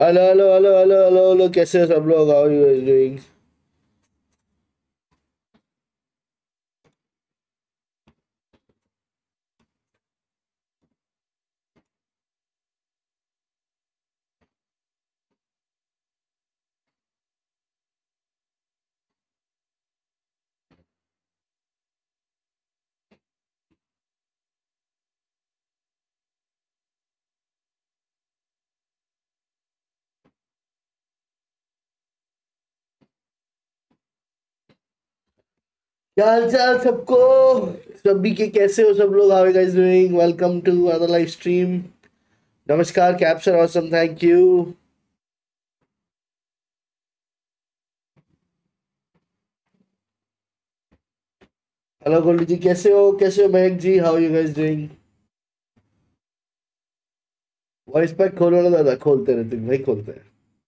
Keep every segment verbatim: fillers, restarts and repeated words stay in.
Hello hello hello hello hello hello, कैसे हो सब लोग? How you doing? क्या हाल चाल सबको? सभी के कैसे हो सब लोग? How you guys doing? Welcome to other live stream. नमस्कार, capture awesome, thank you. Hello Goldie ji, कैसे हो? कैसे हो Mehak ji? How you guys doing? Voice pack खोलो ना दादा, खोलते रहते हैं भाई, खोलते हैं।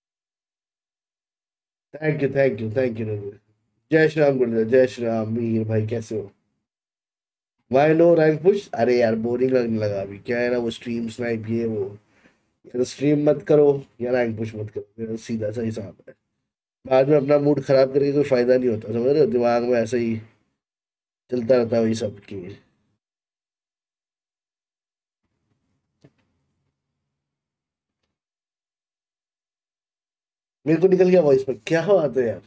Thank you thank you thank you Raghu. जय श्री राम गुरुदेव, जय श्री राम। मीर भाई कैसे हो? Why no rank push? अरे यार बोरिंग लगने लगा अभी, क्या है ना, वो स्ट्रीम स्नाइप ये वो। या तो स्ट्रीम मत करो या रैंक पुश मत करो, मेरा सीधा सा हिसाब है। बाद में अपना मूड खराब करके कोई फायदा नहीं होता, समझ रहे हो? दिमाग में ऐसे ही चलता रहता है वही सब की। मेरे को निकल गया वॉइस पर, क्या बात है यार।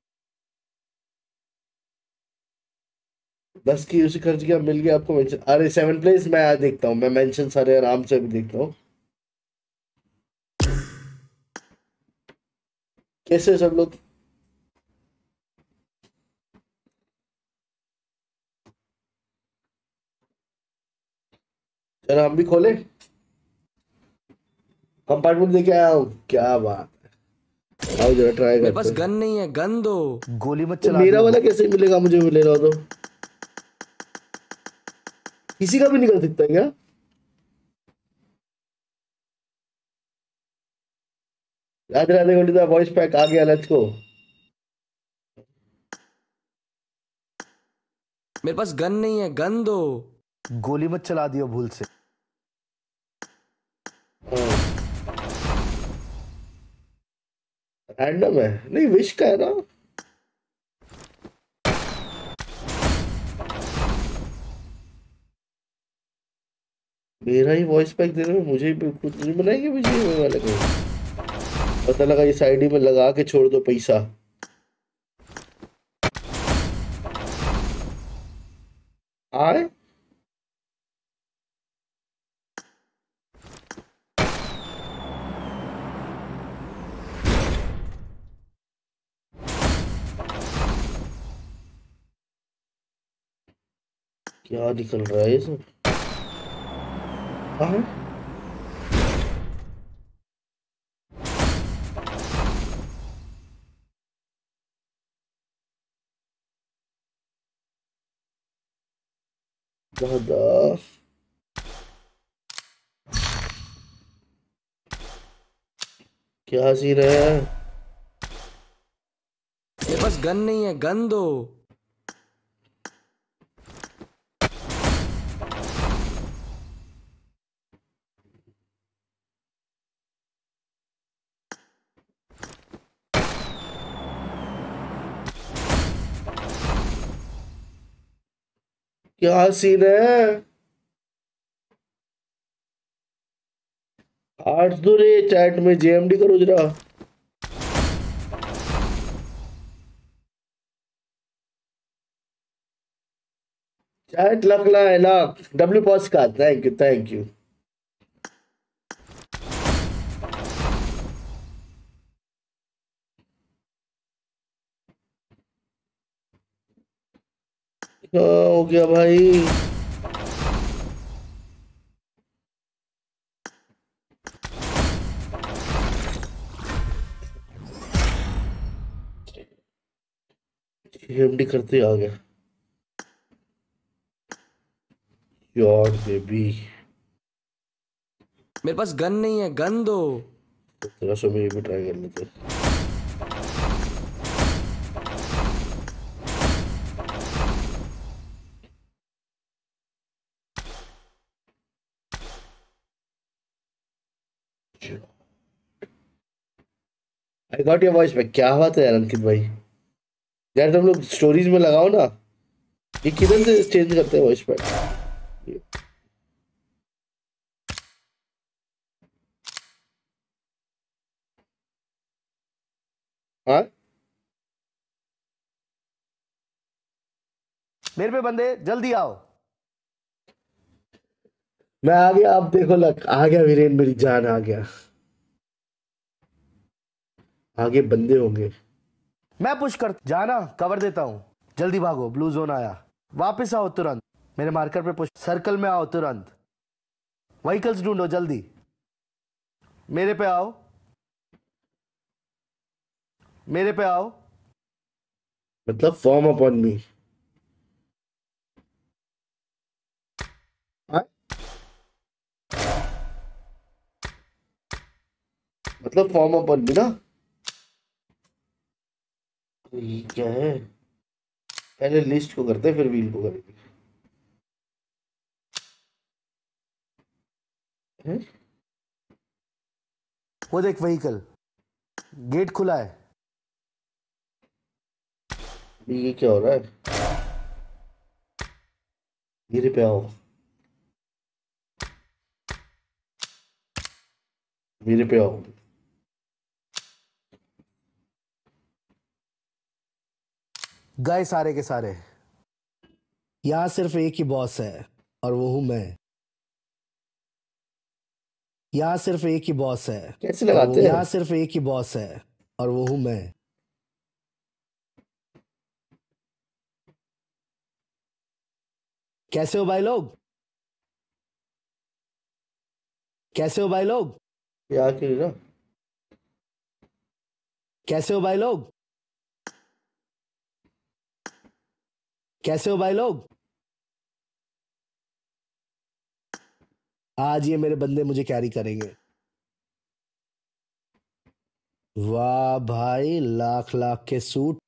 दस की उसी खर्च किया, मिल गया आपको मेंशन? अरे सेवन प्लेस मैं आज देखता हूँ, मैं मेंशन सारे आराम से भी देखता हूँ। कैसे हो सब लोग? चलो हम भी खोले। कंपार्टमेंट देके आया हूँ, क्या बात है। आओ जरा ट्राई मेरे करते पास हैं। गन नहीं है, गन दो। गोली मत तो चला मेरा दियो। वाला कैसे मिलेगा? मुझे मिलेगा तो किसी का भी निकल सकता है क्या? राधे राधे गोल्डी दा, वॉइस पैक आ गया, लेट्स गो। मेरे पास गन नहीं है, गन दो। गोली मत चला दियो भूल से। रैंडम है नहीं, विश का है ना? मेरा ही वॉइस पैक देने में मुझे ही खुद नहीं बनाएंगे मुझे ये वाले को। पता लगा इस आईडी में लगा के छोड़ दो पैसा। आए क्या निकल रहा है ये सब? हाँ, दादा क्या सीन है? मेरे पास गन नहीं है, गन दो। क्या सीन है? आठ दो रे, चैट में जेएमडी करो जरा। चैट लखला है लाख डब्ल्यू पॉस का, थैंक यू थैंक यू। क्या हो गया भाई? जेएमडी करते आ गया। यार बेबी, मेरे पास गन नहीं है, गन दो। तेरह सौ में ये भी ट्राई कर लेते हैं। I got your voice back. क्या बात है यार अंकित भाई, यार तुम लोग स्टोरीज में लगाओ ना, ये किधर से चेंज करते हैं वॉइस बैक? हाँ मेरे पे बंदे, जल्दी आओ। मैं आ गया, आप देखो, लग आ गया वीरेन, मेरी जान आ गया। आगे बंदे होंगे। मैं पुश कर जाना, कवर देता हूँ। जल्दी भागो, ब्लू जोन आया। वापस आओ तुरंत, मेरे मार्कर पे पुश। सर्कल में आओ तुरंत। व्हीकल्स ढूंढो जल्दी। मेरे पे आओ, मेरे पे आओ। मतलब फॉर्म अपॉन मी। मतलब फॉर्म अपॉन मी ना। ये क्या है? पहले लिस्ट को करते हैं फिर व्हील को करेंगे। हैं? वो देख व्हीकल, गेट खुला है। ये क्या हो रहा है? धीरे पे आओ, मेरे पे आओ। गए सारे के सारे। यहां सिर्फ एक ही बॉस है और वो हूं मैं। यहां सिर्फ एक ही बॉस है कैसे और वो लगाते हैं? यहां सिर्फ एक ही बॉस है और वो हूं मैं। कैसे हो भाई लोग? कैसे हो भाई लोग? ये आ क्यों नहीं रहा? कैसे हो भाई लोग? कैसे हो भाई लोग? आज ये मेरे बंदे मुझे कैरी करेंगे। वाह भाई, लाख लाख के सूट।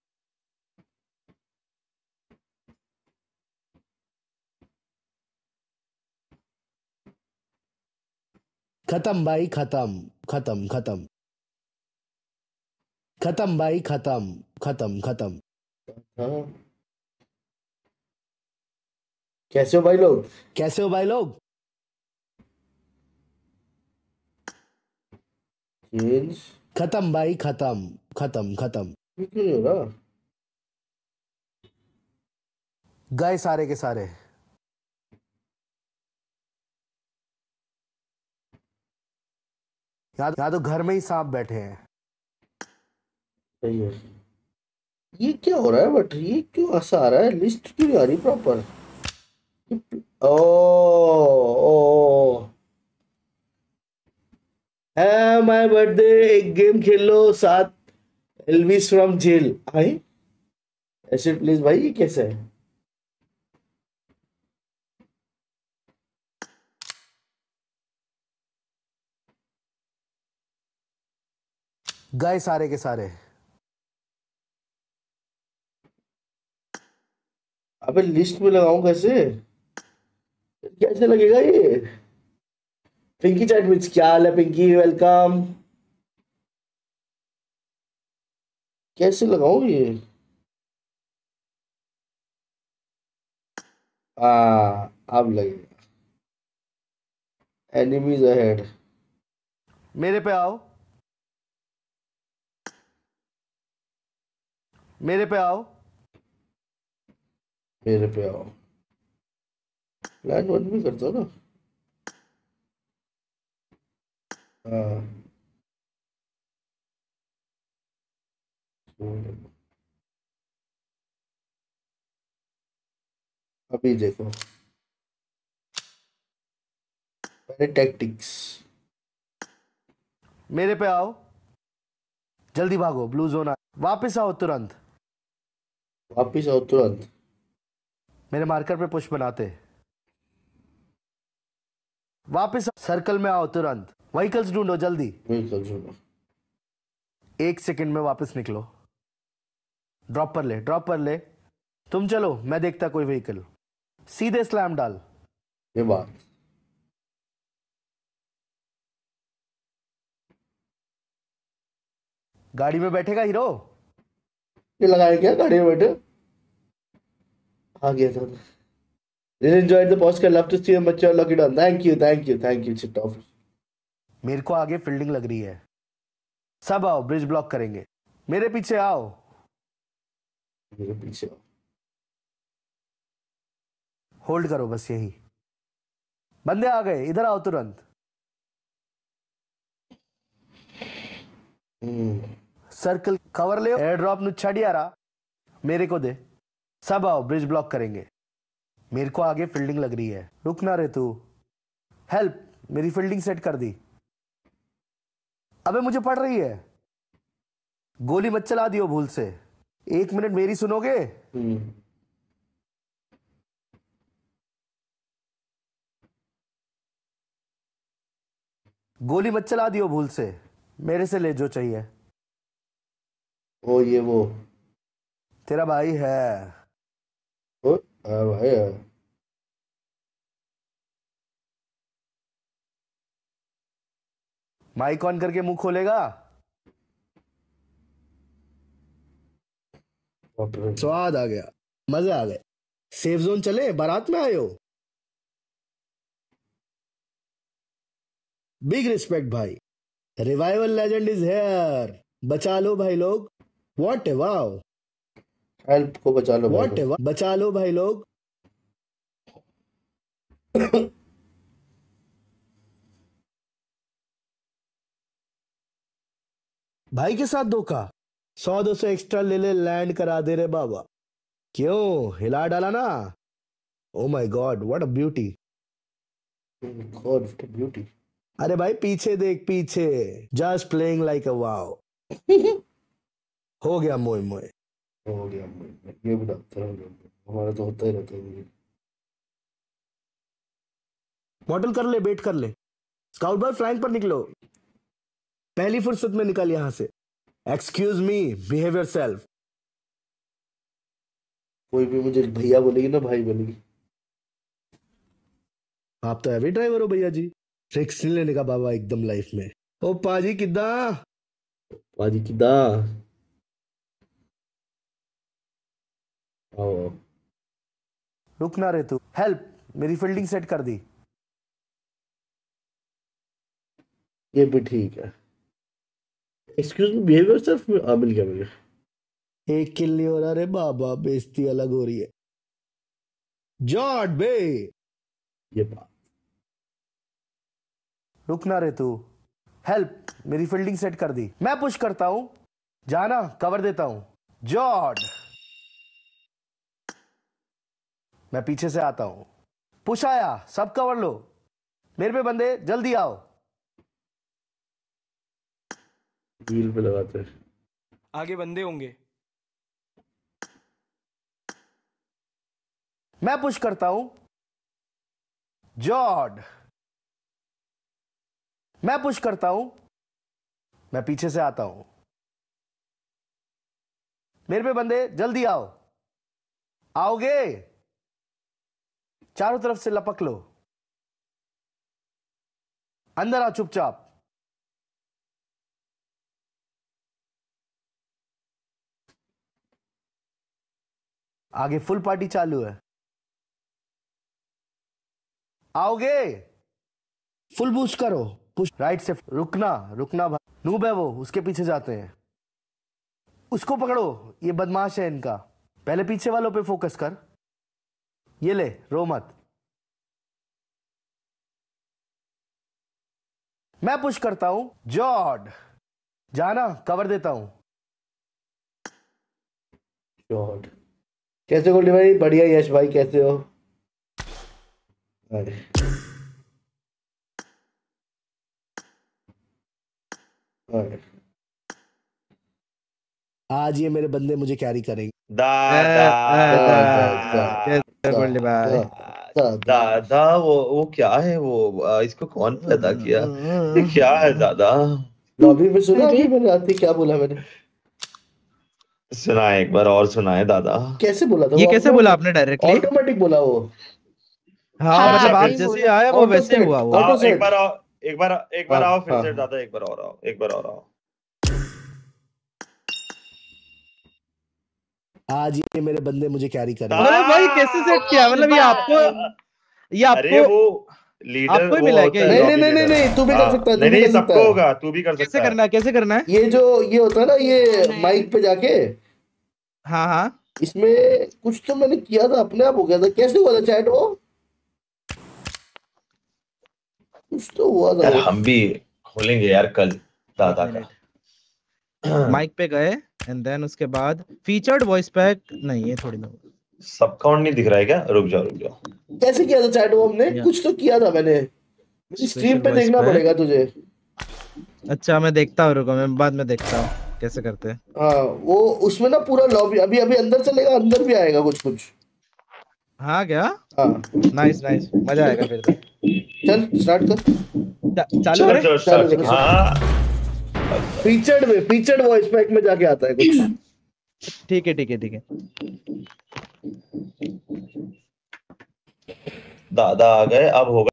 खत्म भाई, खत्म खत्म खत्म खत्म भाई, खत्म खत्म खत्म। हाँ, कैसे हो भाई लोग? कैसे हो भाई लोग? चेंज। खत्म भाई, खत्म खत्म खत्म। ये क्यों नहीं हो रहा? गए सारे के सारे। यहाँ यहाँ तो घर में ही सांप बैठे हैं। सही है। ये क्या हो रहा है? बट ये क्यों ऐसा आ रहा है? लिस्ट क्यों नहीं आ रही प्रॉपर? ओ ओ है माय बर्थडे, एक गेम खेल लो साथ। एल्विस फ्रॉम जेल आई। ऐसे प्लीज भाई, ये कैसा है? गए सारे के सारे। अबे लिस्ट में लगाऊं कैसे? कैसे लगेगा ये? पिंकी चैट विच, क्या हाल है पिंकी? वेलकम। कैसे लगाऊं ये? हाँ, अब लगेगा। Enemies ahead. मेरे पे आओ, मेरे पे आओ। मेरे पे आओ। प्लान वन भी करता हूँ ना। हाँ। अभी देखो, पहले टैक्टिक्स। मेरे पे आओ, जल्दी भागो, ब्लू जोन आ। वापस आओ तुरंत, वापिस आओ तुरंत। मेरे मार्कर पे पुश बनाते। वापस सर्कल में आओ तुरंत। व्हीकल्स ढूंढो जल्दी। बिल्कुल सुनो। एक सेकंड में वापस निकलो। ड्रॉप पर ले, ड्रॉप पर ले। तुम चलो, मैं देखता कोई व्हीकल। सीधे स्लैम डाल। ये बात। गाड़ी में बैठेगा हीरो? ये लगाए क्या गाड़ी में बैठे? आ गया था। Really enjoyed the podcast. Love to see you mature. Lock it on. Thank you, thank you, thank you. Sit off. मेरे को आगे फील्डिंग लग रही है। सब आओ, ब्रिज ब्लॉक करेंगे। मेरे पीछे आओ। मेरे पीछे आओ। होल्ड करो बस यही। बंदे आ गए, इधर आओ तुरंत। सर्कल कवर ले। एयर ड्रॉप नु छड़ी आ रहा, मेरे को दे। सब आओ, ब्रिज ब्लॉक करेंगे। मेरे को आगे फील्डिंग लग रही है। रुक ना रे तू। हेल्प, मेरी फील्डिंग सेट कर दी। अबे मुझे पड़ रही है। गोली मत चला दियो भूल से। एक मिनट मेरी सुनोगे? गोली मत चला दियो भूल से। मेरे से ले जो चाहिए। ओ ये वो तेरा भाई है। ओ आ, भाई है। माइक ऑन करके मुंह खोलेगा? स्वाद आ गया, मजे आ गए। सेफ जोन चले, बारात में आए हो। बिग रिस्पेक्ट भाई। Revival legend is here. बचा लो भाई लोग। What A wow. हेल्प को बचा लो। व्हाट ए वाओ, बचा लो भाई लोग। भाई के साथ धोखा। सौ दो सौ एक्स्ट्रा ले ले, लैंड करा दे रे बाबा। क्यों हिला डाला ना? Oh my god, what a beauty. God what a beauty. अरे भाई पीछे देख, पीछे। Just playing like a wow. हो गया मोए मोए। हो गया मोए। ये भी डॉक्टर हो गया। हमारा तो होता ही रहता है। मॉडल कर ले, बेट कर ले। स्काउट बॉय फ्लैंक पर निकलो। पहली फुर्सत में निकल यहां से। Excuse me, behave yourself. कोई भी मुझे भैया बोलेगी ना, भाई बोलेगी। आप तो हैवी ड्राइवर हो भैया जी। ट्रिक्स नहीं लेने का बाबा एकदम लाइफ में। ओ पाजी किदा? पाजी किदा? आओ। रुक ना रे तू। हेल्प, मेरी फील्डिंग सेट कर दी। ये भी ठीक है। Excuse me, behave yourself. आ मिल गया मुझे। एक किल नहीं हो रहा रे बाबा, बेइज्जती अलग हो रही है। जॉर्ड बे। ये बात। रुक ना रे तू। हेल्प, मेरी फील्डिंग सेट कर दी। मैं पुश करता हूं, जाना कवर देता हूं। जॉर्ड, मैं पीछे से आता हूं। पुश आया, सब कवर लो। मेरे पे बंदे, जल्दी आओ। व्हील पे लगाते हैं। आगे बंदे होंगे। मैं पुश करता हूं। जॉर्ड, मैं पुश करता हूं। मैं पीछे से आता हूं। मेरे पे बंदे, जल्दी आओ। आओगे? चारों तरफ से लपक लो। अंदर आ चुपचाप। आगे फुल पार्टी चालू है। आओगे? फुल बूस्ट करो। पुश राइट से। रुकना रुकना भाई। नूब है वो, उसके पीछे जाते हैं। उसको पकड़ो, ये बदमाश है इनका। पहले पीछे वालों पे फोकस कर। ये ले, रो मत। मैं पुश करता हूं। जॉर्ड, जाना कवर देता हूं। जॉर्ड, कैसे गोल्डी भाई? बढ़िया। यश भाई कैसे हो? अरे अरे आज ये मेरे बंदे मुझे कैरी करेंगे। दादा कैसे गोल्डी भाई? दादा वो वो क्या है वो आ, इसको कौन पैदा किया? ये क्या है दादा? लॉबी में सुना अभी मैंने रात क्या बोला मैंने? सुनाए एक बार और सुनाए दादा। कैसे बोला था? ये कैसे बोला आपने डायरेक्टली? ऑटोमेटिक बोला वो। हाँ, हाँ, मतलब आप फिर जैसे आया वो वैसे ही हुआ वो। ऑटो आओ एक सेट। बार आओ, एक बार एक बार हाँ, आओ फिर हाँ, से हाँ। दादा, एक बार और आओ, एक बार और आओ। आज ये मेरे बंदे मुझे कैरी कर रहे हैं। अरे भाई कैसे सेट किया, मतलब ये आपको ये अरे आपको वो लीडर आपको ही वो मिला है होता क्या? है नहीं lobby नहीं नहीं leader। नहीं तू भी कर हाँ, सकता है, तू नहीं भी नहीं कर सकता सबको है। होगा, तू भी कर कैसे सकता है। करना है, कैसे करना है? ये जो ये होता है ना, ये माइक पे जाके हाँ हाँ इसमें कुछ तो मैंने किया था, अपने आप हो गया था। कैसे हुआ था चैट वो? कुछ तो हुआ था यार वो। हम भी खोलेंगे यार कल दादा का। माइक पे गए एंड देन उसके बाद फीचर्ड वॉइस पैक, नहीं ये थोड़ी ना। सब काउंट नहीं दिख रहा है क्या? रुक जाओ रुक जाओ। कैसे किया था चैट वो हमने? या। कुछ तो किया था मैंने, स्ट्रीम पे voice देखना pack। पड़ेगा तुझे। अच्छा मैं देखता हूँ, रुको मैं बाद में देखता हूँ कैसे करते हैं। हाँ वो उसमें ना पूरा लॉबी अभी अभी अंदर चलेगा, अंदर भी आएगा कुछ कुछ। हाँ क्या? हाँ नाइस नाइस, मजा आएगा फिर तो। चल स्टार्ट कर। चा- चालू चलो करें? चलो चालू start। करो। हाँ फीचर्ड में फीचर्ड वॉइस पैक में जाके आता है कुछ। ठीक है ठीक है ठीक है। दादा आ गए, अब होगा।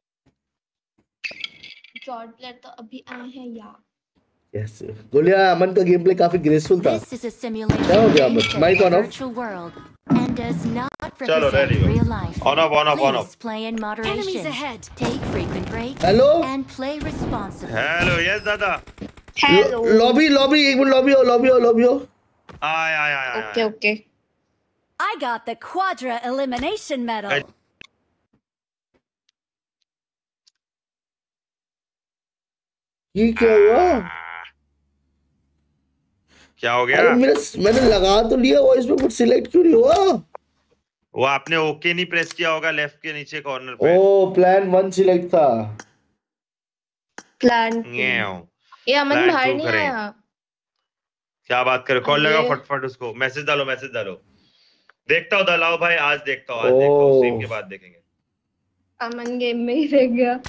जॉर्ज प्लेयर तो अभी आए हैं यार। यस गोलिया, अमन का गेम प्ले काफी ग्रेसफुल था। This is a simulation क्या हो गया game बस? set mic in on a off. virtual world and does not चलो represent रेडी real हो। life. On off on off on off. Please play in moderation. Take frequent breaks hello and play responsibly. Hello yes दादा। Hello. Lobby lobby एक मिनट, lobby हो lobby हो lobby हो। आय आय आय आय। Okay okay. I got the Quadra Elimination Medal. Right. ये क्या हुआ? क्या हो अरे गया? मेरा मैंने लगा तो लिया वॉइस में, बट सिलेक्ट क्यों नहीं हुआ? वो आपने ओके नहीं प्रेस किया होगा लेफ्ट के नीचे कॉर्नर पे। ओ प्लान वन सिलेक्ट था। प्लान न्याओ। ये अमन Plan बाहर two नहीं करें। आया। क्या बात कर, कॉल अरे। लगाओ फटफट उसको, मैसेज डालो मैसेज डालो। देखता हूँ दलाओ भाई, आज देखता हूँ आज देखता हूँ, स्ट्रीम के बाद देखेंगे। अमन गेम में ही रह गया।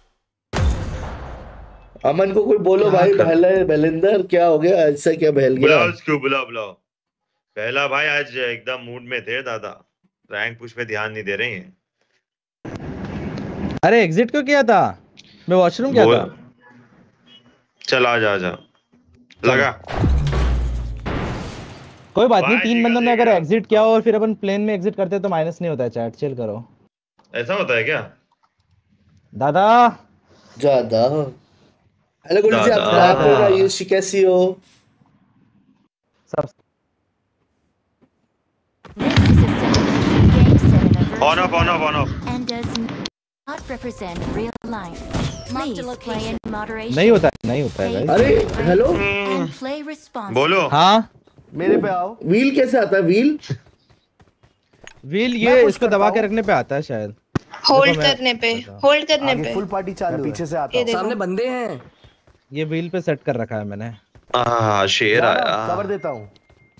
अमन को कोई बोलो भाई। बहले बहलिंदर क्या हो गया? ऐसा क्या बहल गया? बुलाओ उसको, बुलाओ बुलाओ। पहला भाई आज एकदम मूड में थे दादा, रैंक पुश पे ध्यान नहीं दे रहे हैं। अरे एग्जिट क्यों किया था? मैं वॉशरूम गया था। चल आ जा, आ जा लगा। कोई बात नहीं, भाई तीन जी का बंदों ने अगर देगा। एग्जिट किया हो और फिर अपन प्लेन में एग्जिट करते तो माइनस नहीं होता है। चैट चिल करो ऐसा होता है क्या? दादा। ज्यादा। हेलो गुल्ली जी, आप दादा। आप हो ना? ये कैसी हो? सब This is a simulation game set in a on off virtual on off ऑन world off. and does not represent real life. Marked Please a play in moderation. नहीं होता है, नहीं होता है Take guys। अरे frequent hello, breaks and play responsibly. बोलो। हाँ मेरे पे आओ। व्हील कैसे आता है? व्हील व्हील मैं ये push इसको करता दबा के हूँ। रखने पे आता है शायद। होल्ड देखो मैं- करने पे होल्ड करने पे। फुल पार्टी चालू है। पीछे से आता ये हूँ। देखो। सामने बंदे हैं। ये व्हील पे सेट कर रखा है मैंने। हाँ शेर आया। कवर देता हूँ।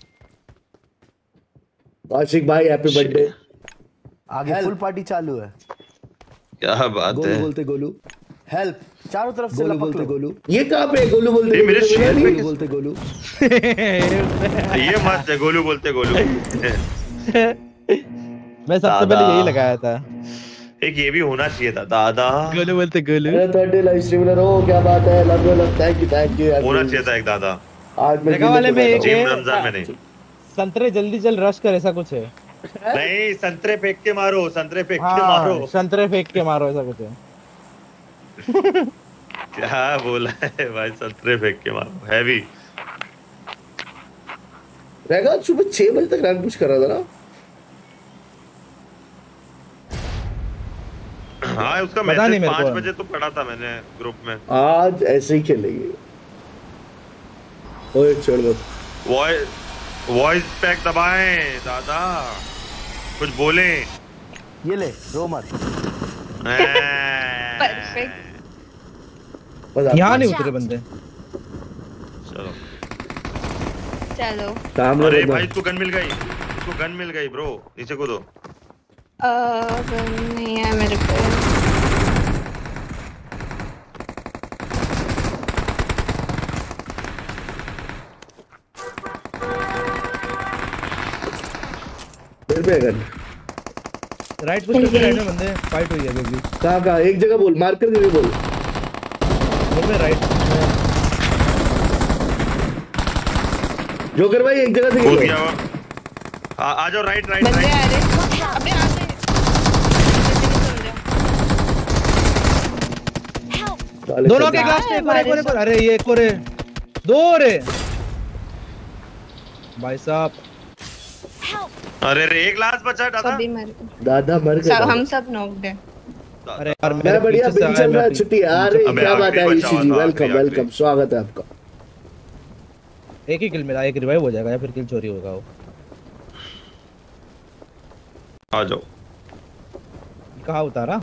आशिक भाई हैप्पी बर्थडे। आगे फुल पार्टी चालू है। क्या बात गोलू है। बोलते गोलू। हेल्प चारों तरफ से गोलू लपक बोलते लो। गोलू। ये कहाँ पे है? गोलू बोलते ये मेरे गोलू, शेर नहीं? पे गोलू बोलते गोलू। ये मस्त है, गोलू बोलते गोलू। मैं सबसे पहले यही लगाया था। एक ये भी होना चाहिए था दादा। गोलू बोलते गोलू। मेरा थर्ड डे लाइव स्ट्रीमर हो, क्या बात है? Love you love, thank you thank you. होना चाहिए था एक दादा। आज मैं जगह वाले में एक जिम है, रमजान में नहीं। संतरे जल्दी जल्द रश कर, ऐसा कुछ है। नहीं संतरे फेंक के मारो, संतरे फेंक के हाँ मारो। संतरे फेंक के मारो, ऐसा कुछ है। क्या बोला है भाई? संतरे फेंक के मारो, हैवी। रहेगा सुबह छह बजे तक रैंक पुश कर रहा था ना। हाँ उसका पता नहीं मैसेज मेरे पाँच को। बजे तो पढ़ा था मैंने ग्रुप में। आज ऐसे ही खेलेंगे। ओए छोड़ दो। वॉइस वॉइस पैक दबाएं दादा, कुछ बोले। ये ले रो मत। परफेक्ट। यहाँ नहीं उतरे बंदे। चलो चलो। काम अरे लो भाई इसको गन मिल गई, इसको गन मिल गई ब्रो, नीचे कूदो। अ नहीं है मेरे को। मेरे पे है गन। राइट पुश करके राइट में बंदे फाइट हुई है अभी भी। कहाँ कहाँ? एक जगह बोल, मार्क कर दे बोल। बोल में राइट जोकर भाई एक जगह से कूद खेलो। गया वो। आ, आ जाओ राइट राइट बंदे आ राइट। रहे। अबे आ गए। साले दोनों कर- के क्लास में एक और एक और एक और अरे ये एक और है दो रे भाई साहब। अरे रे एक लास्ट बचा है दादा। सभी मर गए। दादा मर सब गए। हम सब नॉक्ड है। अरे यार मैं मेरे बढ़िया पीछे से बिन आया, चल मैं रहा है पी- छुट्टी। अरे अबे क्या बात आखिरी है बचा ईशी हुआ जी, था, वेलकम आखिरी, वेलकम, आखिरी। स्वागत है आपका। एक ही किल मिला, एक रिवाइव हो जाएगा या फिर किल चोरी होगा वो। आ जाओ। कहाँ उतारा?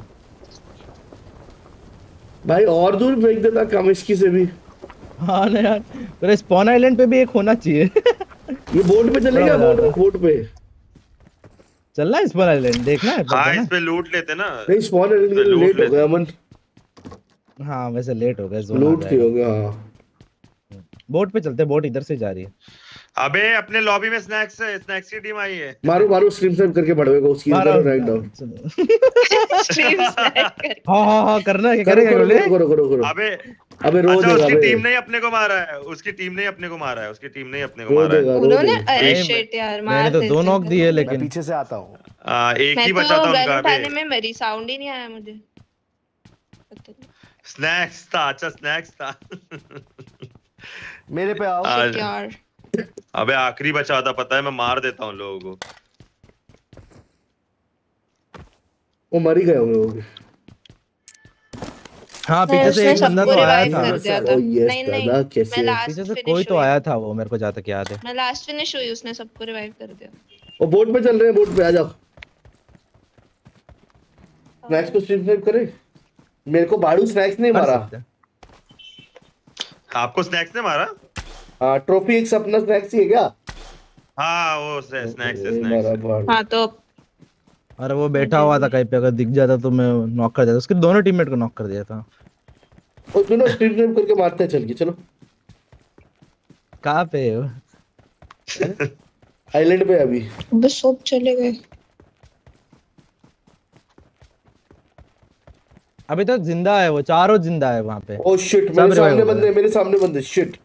भाई और दूर फेंक देता कम इसकी से भी। हाँ ना यार, तेरे स्पॉन आइलैंड पे भी एक होना चाहिए। ये बोट पे चलेगा, बड़ा बोट मजा पे बोट पे चल रहा है स्पॉन आइलैंड, देखना है हाँ पता इस ना। पे लूट लेते ना। नहीं स्पॉन इस पे लूट लेट हो लेते। गया अमन, हाँ वैसे लेट हो गया, जोन आ लूट की जाएगा। हो गया। हाँ बोट पे चलते, बोट इधर से जा रही है। अबे अपने लॉबी में स्नैक्स है, स्नैक्स की टीम आई है। मारो मारो स्ट्रीम सेव करके बढ़वेगा उसकी मारा करो रैंक डाउन। स्ट्रीम स्नैक कर। हाँ हाँ हाँ करना है, करो करेगा करो बोले। करो करो करो करो। अबे अबे रो अच्छा देगा उसकी अबे, टीम ने ही अपने को मारा है, उसकी टीम ने ही अपने को मारा है, उसकी टीम ने ही अपने को रो मारा है। देगा रो उन्होंने देगा। अरे नहीं, शिट यार मैंने मार तो देते दो नॉक थे। दिए मैं लेकिन पीछे से आता हूँ। आ, एक मैं ही तो बचा था गन उनका। उठाने अबे में मरी, साउंड ही नहीं आया मुझे। पता नहीं। स्नैक्स था, अच्छा स्नैक्स था। मेरे पे आओ। आ, Shit यार। अबे आखिरी बचा था, पता है मैं मार देता हूँ लोगों को। वो मर ही गए होंगे वो भी। हाँ नहीं, पीछे से उसने एक बंदा सबको तो आया revive था। कर दिया था। ओ यस नहीं नहीं दादा कैसे मैं लास्ट पीछे से फिनिश कोई तो हुई। आया था वो, मेरे को जहाँ तक याद है। मैं लास्ट फिनिश हुई, उसने सबको रिवाइव कर दिया। वो बोट पे चल रहे हैं, बोट पे आ जाओ। स्नैक्स को स्ट्रीम सेव करे। मेरे को बाड़ू स्नैक्स नहीं कर मारा। सकते हैं। आपको स्नैक्स ने मारा? हाँ ट्रॉफी एक सपना स्नैक्स ही है क्या? हाँ वो स्नैक्स है, अरे मारा स्नैक्स है। बाड़ू। हाँ तो अरे वो बैठा हुआ था कहीं पे, अगर दिख जाता तो मैं नॉक कर देता। उसके दोनों टीममेट को नॉक कर दिया था। और दोनों स्ट्रीम सेव करके मारते हैं, चल के चलो। कहाँ पे है वो? आइलैंड पे अभी। बस सब चले गए। अभी तक जिंदा है वो, चारों जिंदा है वहाँ पे। ओ शिट, सब मेरे revive सामने हो गए। बंदे, मेरे सामने बंदे, शिट।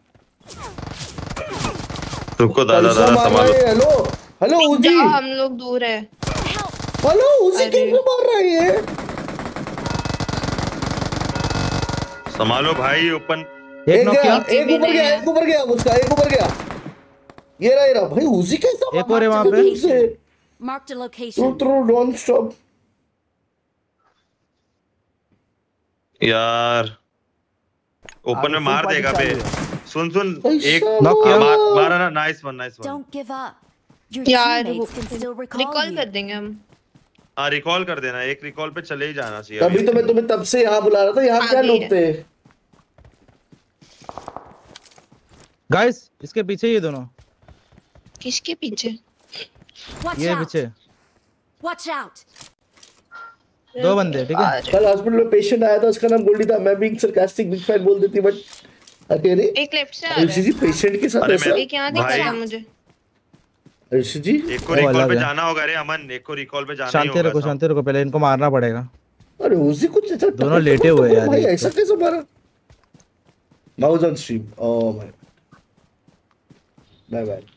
रुको दादा कैसा दादा मार संभालो। रहा है? हेलो हेलो उजी, जा, हम लोग दूर है। हेलो उजी अरे। कैसे मार रहा है ये? संभालो भाई, ओपन। एक एक नॉक गया, किया। एक भी ऊपर नहीं गया, है। एक ऊपर गया उसका, एक ऊपर गया। ये रहा, ये रहा भाई। उजी कैसा एक और है वहाँ मार पे। रहा है से? Marked a through location. Through don't stop. यार ओपन आगे में full मार party देगा बे। चालू है। सुन सुन एक ऐसा knock किया। मार, मारा ना, nice one nice one. Don't give up. Your यार teammates can still recall recall you. कर देंगे हम। हाँ रिकॉल कर देना, एक रिकॉल पे चले ही जाना चाहिए। तभी अभी। तो मैं तुम्हें तब से यहाँ बुला रहा था, यहाँ क्या आगे है। लूटते हैं? गाइस इसके पीछे ये दोनों, किसके पीछे? Watch ये out. पीछे Watch out. दो बंदे, ठीक है। अरे, कल हॉस्पिटल में पेशेंट आया था, उसका नाम गोल्डी था। मैं भी सरकास्टिक बिग फैन बोल देती, बट अकेले एक लेफ्ट से आ रहा ऋषि है। जी पेशेंट के साथ अरे ऐसा। मैं- एक यहाँ दिख भाई। रहा है मुझे। ऋषि जी एक को वो रिकॉल अलग पे है। जाना होगा रे अमन, एक को रिकॉल पे जाना ही शांति होगा। रखो, सब। शांति रखो, पहले इनको मारना पड़ेगा। अरे उसी कुछ ऐसा दोनों लेटे हुए हैं यार, भाई एक ऐसा तो। कैसे मारा? Mouse on stream. Oh my bye bye.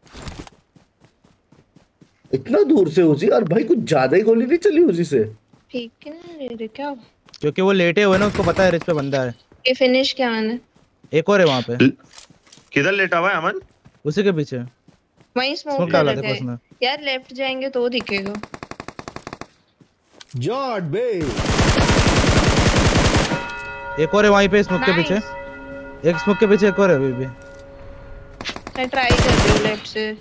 इतना दूर से उसी, और भाई कुछ ज्यादा ही गोली नहीं चली उसी से। ठीक है ना रे, क्या क्योंकि वो लेटे हुए ना, उसको पता है रिच पे बंदा है। ये फिनिश क्या मैंने? एक और है वहाँ पे, किधर लेटा हुआ है अमन? उसी के पीछे। वहीं स्मोक स्मोक ले डाला लेते देखो हैं। उसने। यार लेफ्ट जाएंगे तो दिखेगा। जॉर्ड बे। एक और है वहीं पे स्मोक के Nice. पीछे। एक स्मोक के पीछे एक और है अभी भी। मैं ट्राई कर रही हूँ लेफ्ट से।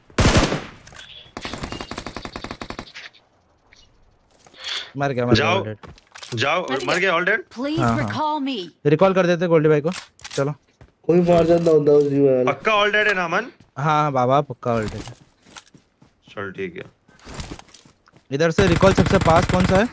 मर गया, मर गया जाओ। already। जाओ, मर गया ऑलरेडी। Please हाँ, हाँ। recall me. रिकॉल कर देते गोल्डी भाई को, चलो। कोई मार जाता होता उसी में। पक्का ऑलरेडी है ना अमन? हाँ हाँ बाबा पक्का ऑलरेडी। चल ठीक है। इधर से रिकॉल सबसे पास कौन सा है?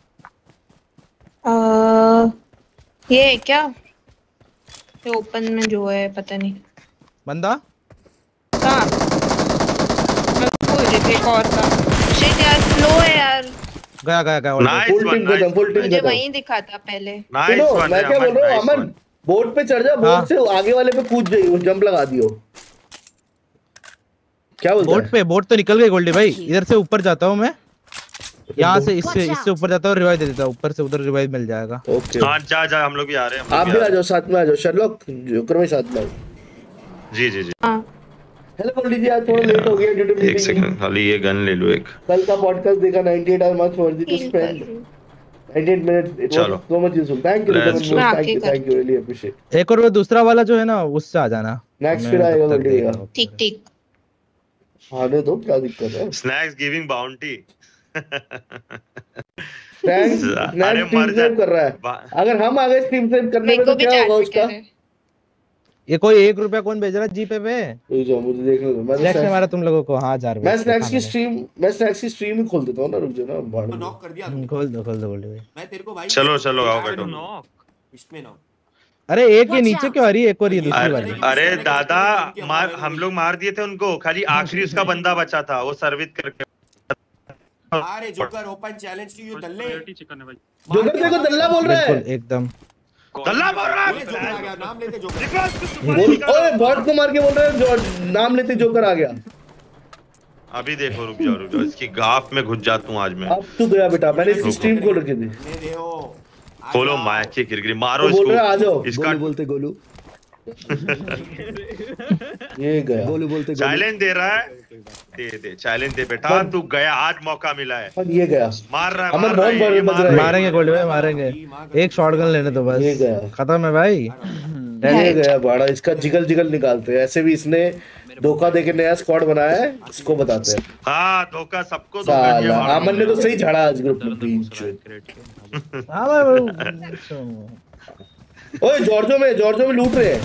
आ, ये है क्या? ये ओपन में जो है पता नहीं बंदा कहाँ। मैं भूल रही थी एक और था। शिट यार स्लो है यार। गया गया गया already। Nice full one, team खत्म, नाइस फुल टीम मुझे खत्म। वहीं दिखा था पहले। नाइस सुनो, वन मैं है क्या बोल अमन, रहा हूँ, नाइस अमन वन। बोट पे चढ़ जा, हाँ। बोट से आगे वाले पे कूद जाइए, जंप लगा दियो। क्या बोलता बोट है? पे बोट तो निकल गई गोल्डी भाई। इधर से ऊपर जाता हूँ मैं, यहाँ से इससे इससे ऊपर जाता हूँ, रिवाइव दे देता हूँ, ऊपर से उधर रिवाइव मिल जाएगा। ओके हाँ जा जा, हम लोग भी आ रहे हैं, हम लोग आप भी भी आ आ रहे जाओ, साथ में आ जाओ। शर्लॉक जोकर भाई साथ में आओ। हैं। जी जी जी, हेलो गोल्डी जी, आज थोड़ा लेट हो गया ड्यू टू एक मीटिंग। सेकंड, खाली ये गन ले लो एक। कल का पॉडकास्ट देखा, अट्ठानवे hour much worthy to spend अट्ठानवे मिनट्स। इट वाज चलो। So much useful. Thank you Let's thank you thank you, really appreciate. एक और वो दूसरा वाला जो है ना, उससे आ जाना। नेक्स्ट मैं फिर तब आएगा तक गोल्डी देख भैया। रहा हूँ। ठीक ठीक। आने दो, क्या दिक्कत है? Snacks giving bounty. थैंक्स अरे स्नैक्स मर स्ट्रीम जा। सेव कर रहा है। बा- अगर हम आ गए स्ट्रीम सेव करने मेरे में को तो भी क्या चैट होगा पे उसका? कर रहे। ये कोई एक रुपया कौन भेज रहा है जीपे पे? रुक जाओ, मुझे देखने दो। मैं स्नैक्स ने स्नैक्स मारा तुम लोगों को। हाँ हजार मैं स्नैक्स की स्ट्रीम मैं स्नैक्स की स्ट्रीम ही खोल देता हूँ ना। रुक जाओ ना, भाड़ में। नॉक कर दिया हम्म, खोल दो खोल दो गोल्डी भाई। मैं तेरे को भाई चलो चलो आओ बैठो। इसमें नॉक। अरे एक ये नीचे क्यों आ रही है? एक और ये दूसरी अरे, वाली। अरे दादा मार, हम लोग मार दिए थे उनको, खाली आखिरी उसका बंदा बचा था, वो सर्विस करके। अरे joker open challenge to you दल्ले। जोकर देखो दल्ला बोल रहा है। बिल्कुल एकदम। दल्ला बोल रहा ये जोकर आ गया, नाम लेते जोकर। बोल, ओए बॉट को मार के बोल रहे हैं, जो नाम लेते जोकर आ गया। अभी देखो, रुक जाओ रुक जाओ, इसकी गाफ में घुस जाता हूँ आज मैं। अब तू गया बेटा, मैंने इसकी स्ट्रीम खोल रखी थी। ले दे ओ। खोलो माइक की गिरगिरी, मारो वो बोल रहा है आ जाओ। इसको। इसका बोलते गोलू ये गया। गोलू बोलते चैलेंज दे रहा है, दे दे चैलेंज दे बेटा, तू गया, आज मौका मिला है। और ये गया। मार रहा है, अमन मार बहुत रहा है, बड़े ये बज मार रहा है। मारेंगे गोल्डी भाई मारेंगे। एक शॉटगन लेने दो बस। ये गया। खत्म है भाई। ये गया बाड़ा। इसका जिगल जिगल निकालते हैं। ऐसे भी इसने धोखा देके नया स्क्वाड बनाया है, इसको बताते हैं। हाँ धोखा, सबको धोखा दिया साला मारो। अमन ने तो सही झाड़ा आज ग्रुप में। बीच हाँ भाई। ओए जॉर्जो में जॉर्जो में लूट रहे हैं।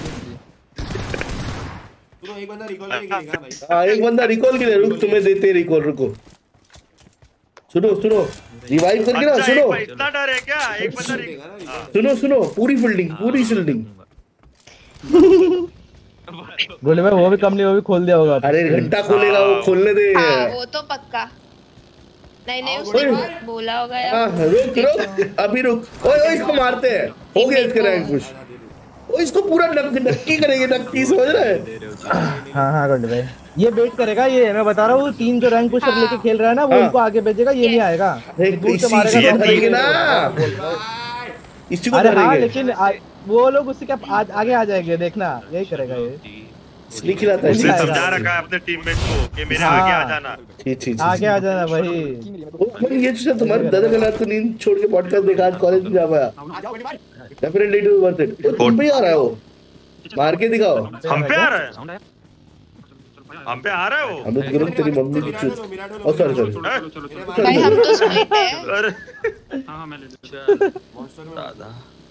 तू एक बंदा रिकॉल पे गिरेगा भाई। हाँ एक बंदा रिकॉल के लिए। रुक, तुम्हें देते रिकॉल। रुको सुनो सुनो, रिवाइव करके ना। अच्छा, सुनो एक- इतना डर है क्या? एक बंदा रि- हाँ। सुनो सुनो, पूरी फील्डिंग पूरी फील्डिंग। गोल्डी भाई वो भी कम नहीं, वो भी खोल दिया होगा। अरे घंटा खोलेगा वो, खोलने दे। हाँ वो तो पक्का। नहीं नहीं उसने ओए। बोला होगा यार। हाँ रुक रुक, अभी रुक। ओए ओए इसको मारते हैं। हो गया इसका रैंक पुश। ओ इसको पूरा नक नक्की करेंगे, नक्की समझ रहे हैं? हाँ हाँ गोल्डी भाई ये वेट करेगा। ये मैं बता रहा हूँ, तीन जो रैंक पुशअप लेके खेल रहा है ना, वो हाँ। उनको आगे भेजेगा, ये नहीं आएगा। एक दूर से इसी मारेगा इसी तो को धरेंगे ना, इसी को अरे हाँ धरेंगे। लेकिन आ, वो लोग उससे क्या आज आगे आ जाएंगे, देखना यही करेगा ये। लिख रहा था उसने नहीं समझा आएगा। रखा है अपने टीममेट को कि मेरे हाँ। आगे आ जाना। ठीक ठीक आगे आ जाना भाई। भाई। ये जो तुम्हारे दादा का रात को नींद छोड़ के पॉडकास्ट देखा, आज कॉलेज में जा पाया। आ जाओ बड़ी भाई। Definitely it was worth it. तुम पे आ रहा है वो, मार के दिखाओ। हम पे आ रहा है, हम पे आ रहा है वो। अनुज गुरु तेरी मम्मी की चूत। ओ सॉरी सॉरी। भाई हम तो स्प्लिट है। अरे दादा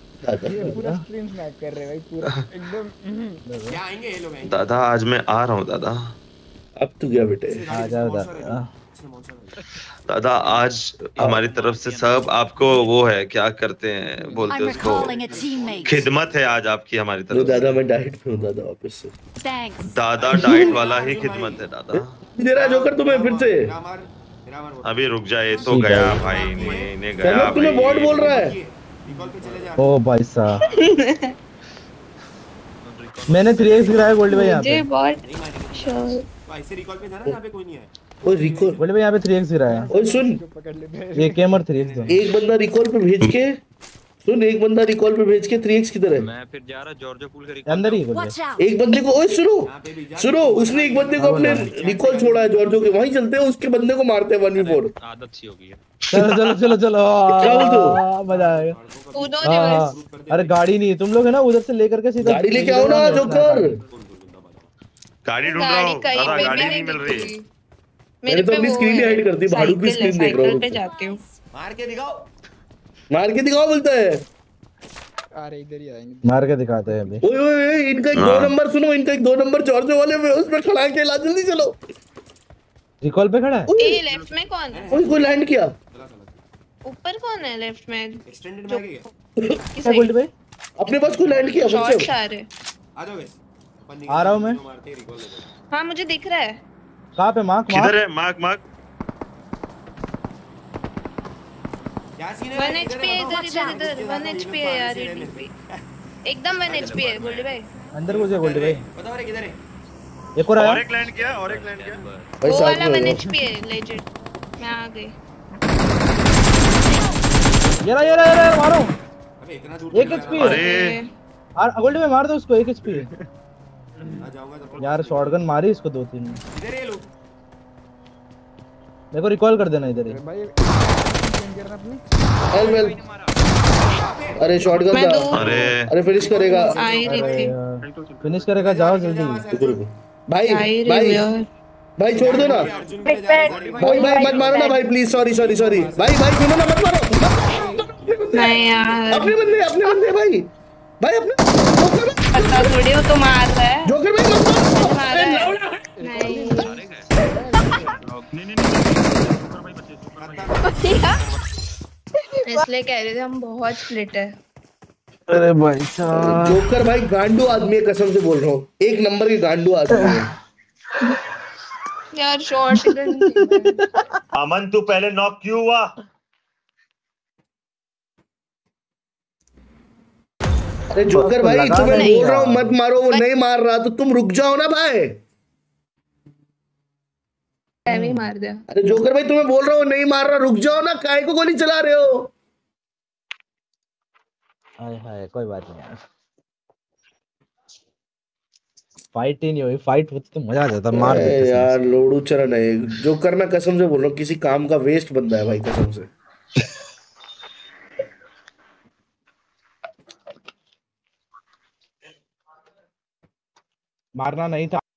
क्या आएंगे ये लोग आएंगे। दादा आज मैं आ रहा हूँ दादा। अब तू गया बेटे। आ जाओ दादा। दादा आज हमारी तरफ से सब आपको वो है, क्या करते हैं बोलते I'm हैं उसको, recalling a teammate. खिदमत है आज आपकी हमारी तो तरफ से। दादा मैं डाइट पे हूँ दादा, वापस से। Thanks. दादा डाइट वाला ही खिदमत है दादा। दे रहा है जोकर तुम्हें फिर से। मेरा मार, मेरा मार बोल। अभी रुक जाए, तो गया भाई, इन्हें इन्हें गया चलो तुम्हें बॉट बोल रहा है। रिकॉल पे चले जा। ओ भाई साहब मैंने थ्री एक्स गिराया गोल्डी भाई यहाँ मुझे पे। बहुत श्योर। तो ऐसे रिकॉल पे जाना जहाँ पे कोई नहीं है। ओए रिकॉल, गोल्डी भाई यहाँ पे थ्री एक्स गिराया। ओए सुन, ये केम और थ्री एक्स दो। एक बंदा रिकॉल पे भेज के सुन, एक बंदा रिकॉल पे भेज के थ्री एक्स किधर है? मैं फिर जा रहा जॉर्जो पूल का अंदर ही गोल्डी Watch out. एक बंदे को, ओए सुनो सुनो, उसने एक बंदे को अपने रिकॉल छोड़ा है जॉर्जो के, वहीं चलते हैं उसके बंदे को मारते हैं वन वी फोर। आदत सी हो गई है। चलो चलो चलो चलो क्या बोलते हो? आ, मजा आएगा। कूदो हाँ, रिवर्स। अरे गाड़ी नहीं, तुम लोग है ना उधर से लेकर के सीधा गाड़ी लेके आओ ना जोकर। गाड़ी ढूंढ रहा गाड़ी हूँ कहीं दादा, पे गाड़ी भी नहीं मिल रही। दिखती। मैंने तो पे अपनी वो स्क्रीन ही है, हाइड कर दी, भाड़ू की साइकिल है, स्क्रीन देख रहा हूँ। साइकिल पे जाती हूँ। मार के दिखाओ। मार के दिखाओ बोलता है। अरे इधर ही आएंगे। मार के दिखाते हैं अभी। ओए ओए ओए, इनका एक दो नंबर सुनो, इनका एक दो नंबर जॉर्जो वाले में उसमें खड़ा के ला, जल्दी चलो। रिकॉल पे खड़ा है। ए लेफ्ट में कौन है? ओए कोई लैंड किया। ऊपर कौन है लेफ्ट में? एक्सटेंडेड में आ गए। क्या गोल्डी भाई? अपने पास कोई लैंड किया फिर शॉट्स से। आ रहे। आ जाओ गाइस। अपन आ रहा हूँ मैं। मारते हैं रिकॉल दे दो। हाँ मुझे दिख रहा है। कहाँ पे? मार्क किधर मार्क। है? Mark mark. क्या सीन है? वन एचपी है इधर इधर इधर वन एचपी है यार ये डीपी। एकदम वन एचपी है गोल्डी भाई। अंदर घुसे गोल्डी भाई। बताओ रे किधर है? एक और आया। और एक लैंड किया और एक लैंड किया भाई वो साथ वाला में वन हो। एचपी है लेजेंड। मैं आ गई। ये रहा ये रहा ये रहा मारो। अबे इतना दूर एक एचपी है। अरे यार गोल्डी में मार दो उसको, एक एचपी है। आ जाऊंगा तो यार शॉटगन मारी इसको दो तीन। इधर ये लोग मेरे को रिकॉल कर देना इधर ही। भाई चेंज करना अपनी। Help help. अरे शॉटगन मैं था। दो अरे अरे फिनिश करेगा। आ ही रही अरे थी। यार फिनिश करेगा, जाओ जल्दी। रुको रुको। भाई आ ही रही भाई हूँ यार। भाई छोड़ दो ना। अर्जुन पे जा रहा है। भाई भाई मत मारो ना भाई प्लीज, सॉरी सॉरी सॉरी भाई भाई सुनो ना, मत मारो। नहीं यार अपने बंदे अपने बंदे भाई भाई अपने जोकर भाई पता थोड़ी हो तो मार रहा है। जोकर भाई मत मारो। मार रहा है। नहीं इसलिए कह रहे थे हम बहुत स्प्लिट है। अरे भाई साहब जोकर भाई गांडू आदमी है, कसम से बोल रहा हूँ, एक नंबर की गांडू आदमी है। यार शॉर्ट गन। अमन तू पहले नॉक क्यों हुआ? अरे जोकर भाई लगा तुम्हें नहीं बोल रहा हूँ यार। मत मारो, वो नहीं मार रहा तो तुम रुक जाओ ना भाई। मैं भी मार दिया। अरे जोकर भाई तुम्हें बोल रहा हूँ नहीं मार रहा, रुक जाओ ना, काहे को गोली चला रहे हो? हाय हाय कोई बात नहीं यार, फाइट ही नहीं हुई। फाइट होती तो मजा आ जाता, मार अरे देते यार लोडू चरण है जोकर, मैं कसम से बोल रहा हूँ किसी काम का वेस्ट बंदा है भाई, कसम से। मारना नहीं था।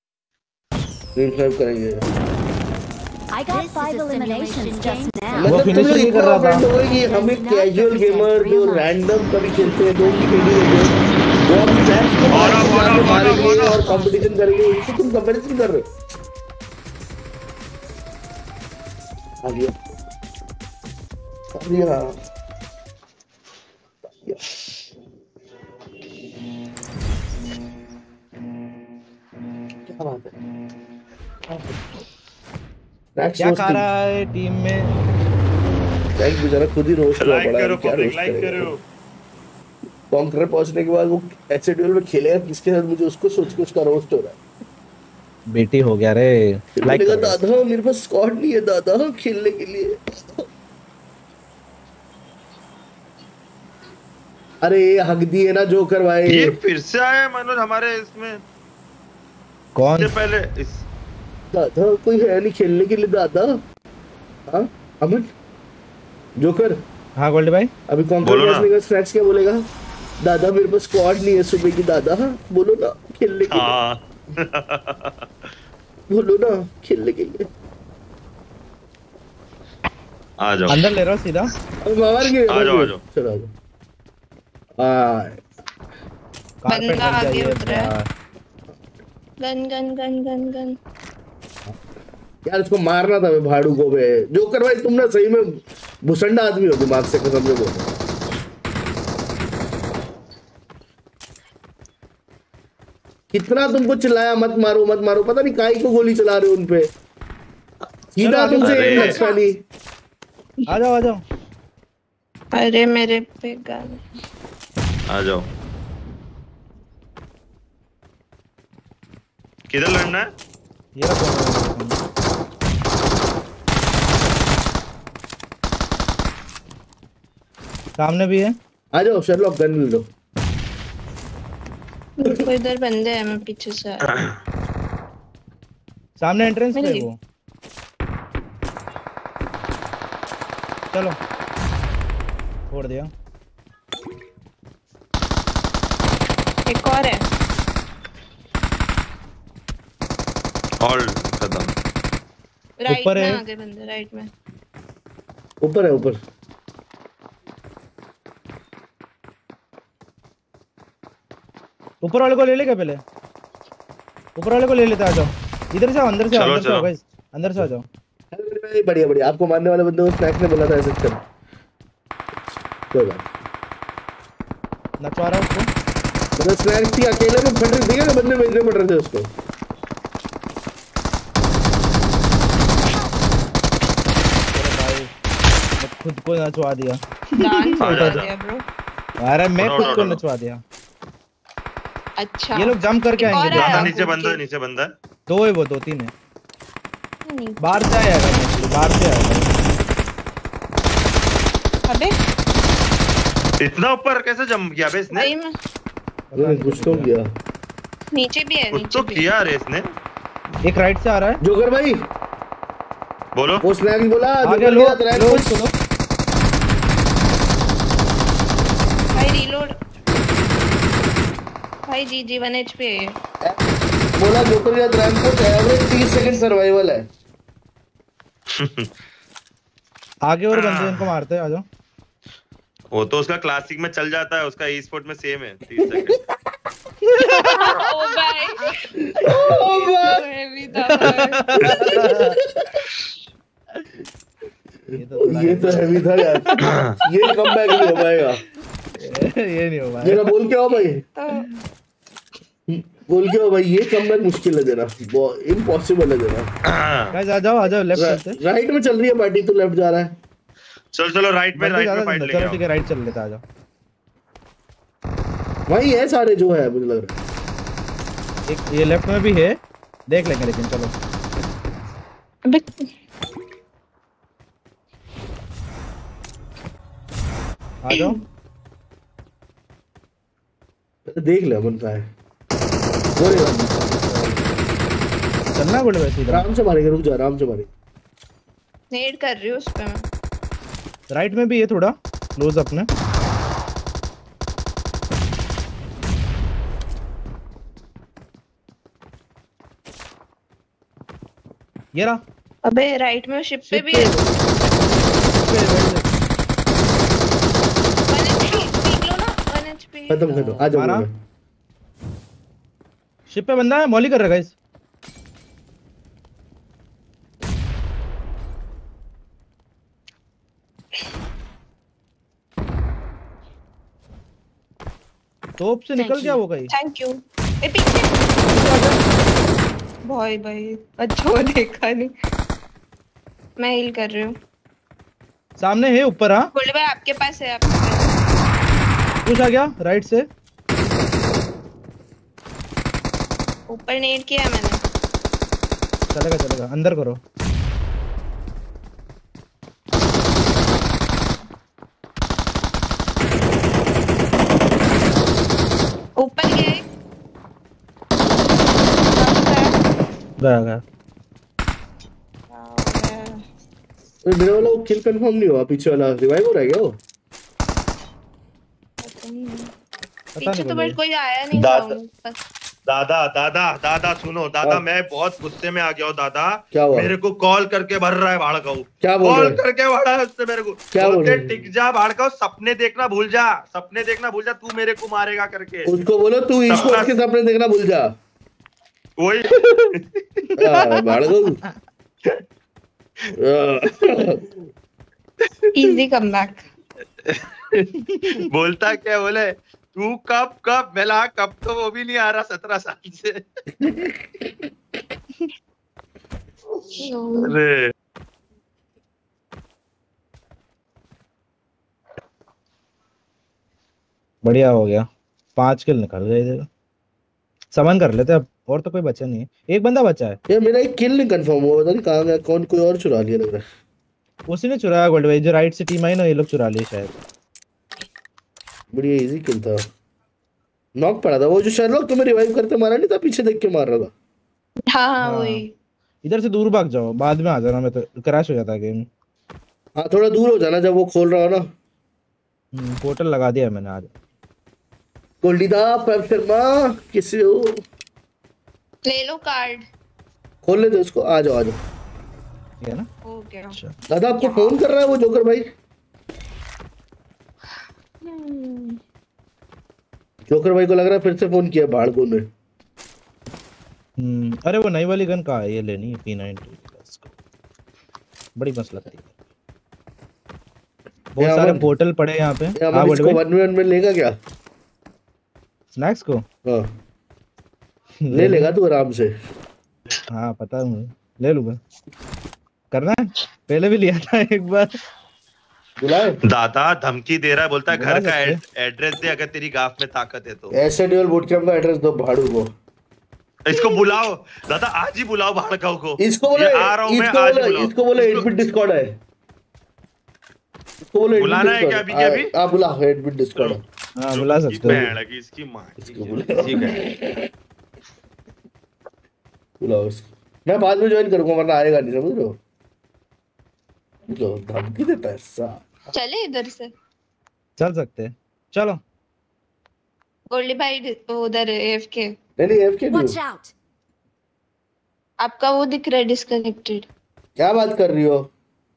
करेंगे I got five eliminations just now. मतलब तुम finish लोग नहीं कर इतना रहा था। ऑफेंड हो गए कि हम एक कैजुअल गेमर जो रैंडम कभी खेलते हैं, दो की खेली होते हैं, वो हम मैच को और अब, और अब, और अब, और अब। और कंपटीशन करेंगे, इससे तुम कंपटीशन कर रहे हो। आ गया आ गया क्या बात है? क्या खा रहा है टीम में? लाइक बेचारा खुद ही रोस्ट हुआ लाइक पड़ा है, करो क्या पब्लिक, रोस्ट लाइक करेगा? करो। कॉन्करर पहुंचने के बाद वो ऐसे ड्यूल में खेलेगा किसके साथ, मुझे उसको सोच के उसका रोस्ट हो रहा है। बेटी हो गया रे। लाइक बोलेगा दादा मेरे पास स्क्वाड नहीं है दादा खेलने के लिए। अरे हक दी है ना जोकर भाई। ये फिर से आया मनोज हमारे इसमें। कौन? इससे पहले इस दादा कोई है नहीं खेलने के लिए दादा। हाँ अमन जोकर। हाँ गोल्डी भाई अभी कॉन्करर का स्क्रैच क्या बोलेगा? दादा मेरे पास स्क्वाड नहीं है सुबह की दादा, बोलो ना खेलने के लिए। हाँ बोलो ना खेलने के लिए। आ जाओ अंदर ले रहा हूँ सीधा। अब मार के आ जाओ, आ जाओ। चलो आ जाओ। आ कारपेट बंदा बन आगे जाइए उतरा है। यार। Gun gun gun gun gun. यार इसको मारना था भाड़ू को बे। जोकर भाई तुम ना सही में भुसंडा आदमी हो दिमाग से, कसम से बोल। कितना तुमको चिल्लाया मत मारो मत मारो, पता नहीं काहे को गोली चला रहे हो उनपे। सीधा तुमसे अरे। एम लगता नहीं। आ जाओ आ जाओ। अरे मेरे पे गन। आ जाओ। किधर लड़ना है? ये रहा। सामने भी है। आ जाओ शर्लॉक गन ले लो। कोई इधर बंदे हैं, मैं पीछे से आ रहा हूं। सामने एंट्रेंस पे मिली। वो। चलो छोड़ दिया। एक और है। ऑल खत्म। राइट ऊपर में है। आगे बंदे, राइट में। ऊपर है ऊपर। ऊपर वाले को ले लेगा पहले। ऊपर वाले को ले लेते, आ जाओ। इधर से आओ, अंदर से आओ, चलो, अंदर से आओ चलो। गाइस, अंदर से आ जाओ। बढ़िया बढ़िया, आपको मारने वाले बंदे को स्नैक ने बोला था ऐसे कर। कोई बात नचवा रहा उसको। मतलब स्नैक थी अकेले में फट रही थी क्या, बंदे भेजने पड़ रहे थे उसको। खुद को नचवा दिया। डांस आ कर जा, दिया ब्रो। अरे मैं नो, खुद नो, को नो, नो। नचवा दिया। अच्छा ये लोग जंप करके एक और आएंगे। आया। दादा नीचे बंदा है, नीचे बंदा है। दो है वो, दो तीन है। नहीं। बाहर से आएगा, बाहर से आएगा। अबे इतना ऊपर कैसे जंप किया बे इसने? सही में अरे कुछ तो किया। नीचे भी है, कुछ नीचे तो भी किया रे इसने। एक राइट से आ रहा है। जोकर भाई बोलो। वो स्नैक बोला आगे जोकर लो, के साथ रैंक लो पुश। सुनो। भाई रीलोड। भाई जी जी वन एचपी है ये। बोला जोकर के साथ रैंक पुश, एवरेज तीस सेकंड सर्वाइवल है। आगे और बंदे इनको मारते हैं, आ जाओ। वो तो उसका क्लासिक में चल जाता है, उसका ई स्पोर्ट में सेम है तीस सेकंड। ओ भाई ओ भाई हेवी था भाई। ये तो थोड़ा ये तो हैवी था यार। ये कमबैक नहीं हो पाएगा। ये नहीं हो पाया। जरा बोल क्या हो भाई, तो बोल क्या हो भाई, ये कमबैक मुश्किल है देना, इम्पॉसिबल है देना। गाइस आ जाओ, आ जाओ, लेफ्ट चलते हैं। राइट में चल रही है पार्टी, तो लेफ्ट जा रहा है। चलो चलो राइट में, बंदे राइट ज्यादा में फाइट चल- लेंगे। चलो ठीक है, राइट चल लेते हैं, आ जाओ। वही है सारे जो है, मुझे लग रहा है। एक ये लेफ्ट में भी है, देख लेंगे, लेकिन चलो अबे आ जाओ। देख ले अपन का है वो रे, चलना बोले वैसे इधर। आराम से मारेंगे, रुक जा, आराम से मारेंगे। नेड कर रही हूँ उस पे मैं। राइट में भी है थोड़ा क्लोज अपने। ये रहा। अबे राइट में शिप पे भी है। वन एचपी देख लो ना, वन एचपी। खत्म कर दो, आ जाओ। मारा। बोलो। शिप पे बंदा है, मॉली कर रहा है गाइस। तोप से निकल गया वो कहीं। Thank you. ए पीछे भाई भाई, अच्छा वो देखा नहीं। मैं हील कर रही हूँ। सामने है ऊपर। हाँ बोले भाई आपके पास है, आपके पास। कुछ आ गया राइट से। ऊपर नेड किया है मैंने। चलेगा चलेगा, अंदर करो। ऊपर गए। गया गया। तो मेरे वाला वो किल कंफर्म नहीं हुआ, पीछे वाला रिवाइव हो रहा है क्या वो? पीछे तो बट कोई आया नहीं। दादा था दादा दादा दादा सुनो दादा, हाँ। मैं बहुत गुस्से में आ गया हूँ दादा। क्या हुआ? मेरे को कॉल करके भर रहा है भाड़काऊ। क्या बोल रहा कॉल है? करके भरा है उसने मेरे को। क्या बोल बोलते रहा है? टिक जा भाड़काऊ, सपने देखना भूल जा, सपने देखना भूल जा, तू मेरे को मारेगा करके। उसको बोलो तू सपना- ईस्पोर्ट के सपने देखना भूल जा। वही आ, भाड़गो। Easy comeback. बोलता क्या, बोले तू कब कब मिला, कब तो वो भी नहीं आ रहा सत्रह साल से। अरे बढ़िया हो गया, पांच किल निकल गए इधर। समन कर लेते अब, और तो कोई बचा नहीं है। एक बंदा बचा है। ये मेरा एक किल नहीं कंफर्म हुआ, पता नहीं कहाँ गया, कौन कोई और चुरा लिया लग रहा है। उसी ने चुराया गोल्ड भाई, जो राइट से टीम आई ना, ये लोग चुरा लिए शायद। बढ़िया इजी किल था, नॉक पड़ा था वो। जो शर्लॉक तुम्हें रिवाइव करते मारा नहीं था, पीछे देख के मार रहा था। हाँ हाँ हाँ। वही। इधर से दूर भाग जाओ, बाद में आ जाना, मैं तो क्रैश हो जाता है गेम। हाँ थोड़ा दूर हो जाना जब वो खोल रहा हो ना। पोर्टल लगा दिया मैंने आज। गोल्डीदा पैप शर्मा किसी हो, ले लो कार्ड। खोल लेते उसको। आ जाओ आ जाओ। ये ना। हो गया। अच्छा दादा आपको फोन कर रहा है वो जोकर भाई। हम्म, जोकर भाई को लग रहा है फिर से फोन किया भाड़गो ने। हम्म अरे वो नई वाली गन कहाँ है? ये लेनी है पी नाइंटी, बड़ी मस्त लगती है। बहुत यहाँ सारे पर- पोर्टल पड़े हैं यहाँ पे। ये हाँ अमन बोल इसको वन वन में लेगा क्या? स्नैक्स को हाँ ले लेगा तू आराम से। हाँ पता है मुझे, ले लूंगा। करना है, पहले भी लिया था एक बार। बुलाए दादा धमकी दे रहा है, बोलता है घर का एड्रेस दे अगर तेरी गाफ में ताकत है तो। ऐसे ड्यूल बूट कैंप का एड्रेस दो भाड़ू को। इसको बुलाओ दादा, आज ही बुलाओ भाड़काऊ को। इसको बोले आ रहा हूं मैं, आज बुलाओ। इसको बोले एट बिट डिस्कॉर्ड है, इसको बोले बुलाना है क्या अभी के अभी? हां बुला, एट बिट डिस्कॉर्ड। हां बुला सकते हो। लगी इसकी मां, ठीक है बुलाओ इसको। मैं बाद में ज्वाइन करूंगा वरना आएगा नहीं, समझ रहे हो? जो धमकी देता है सा। चले इधर से चल सकते हैं, चलो। गोल्डी भाई उधर एफके। नहीं नहीं एफके नहीं। Watch out! आपका वो दिख रहा है डिस्कनेक्टेड। क्या बात कर रही हो?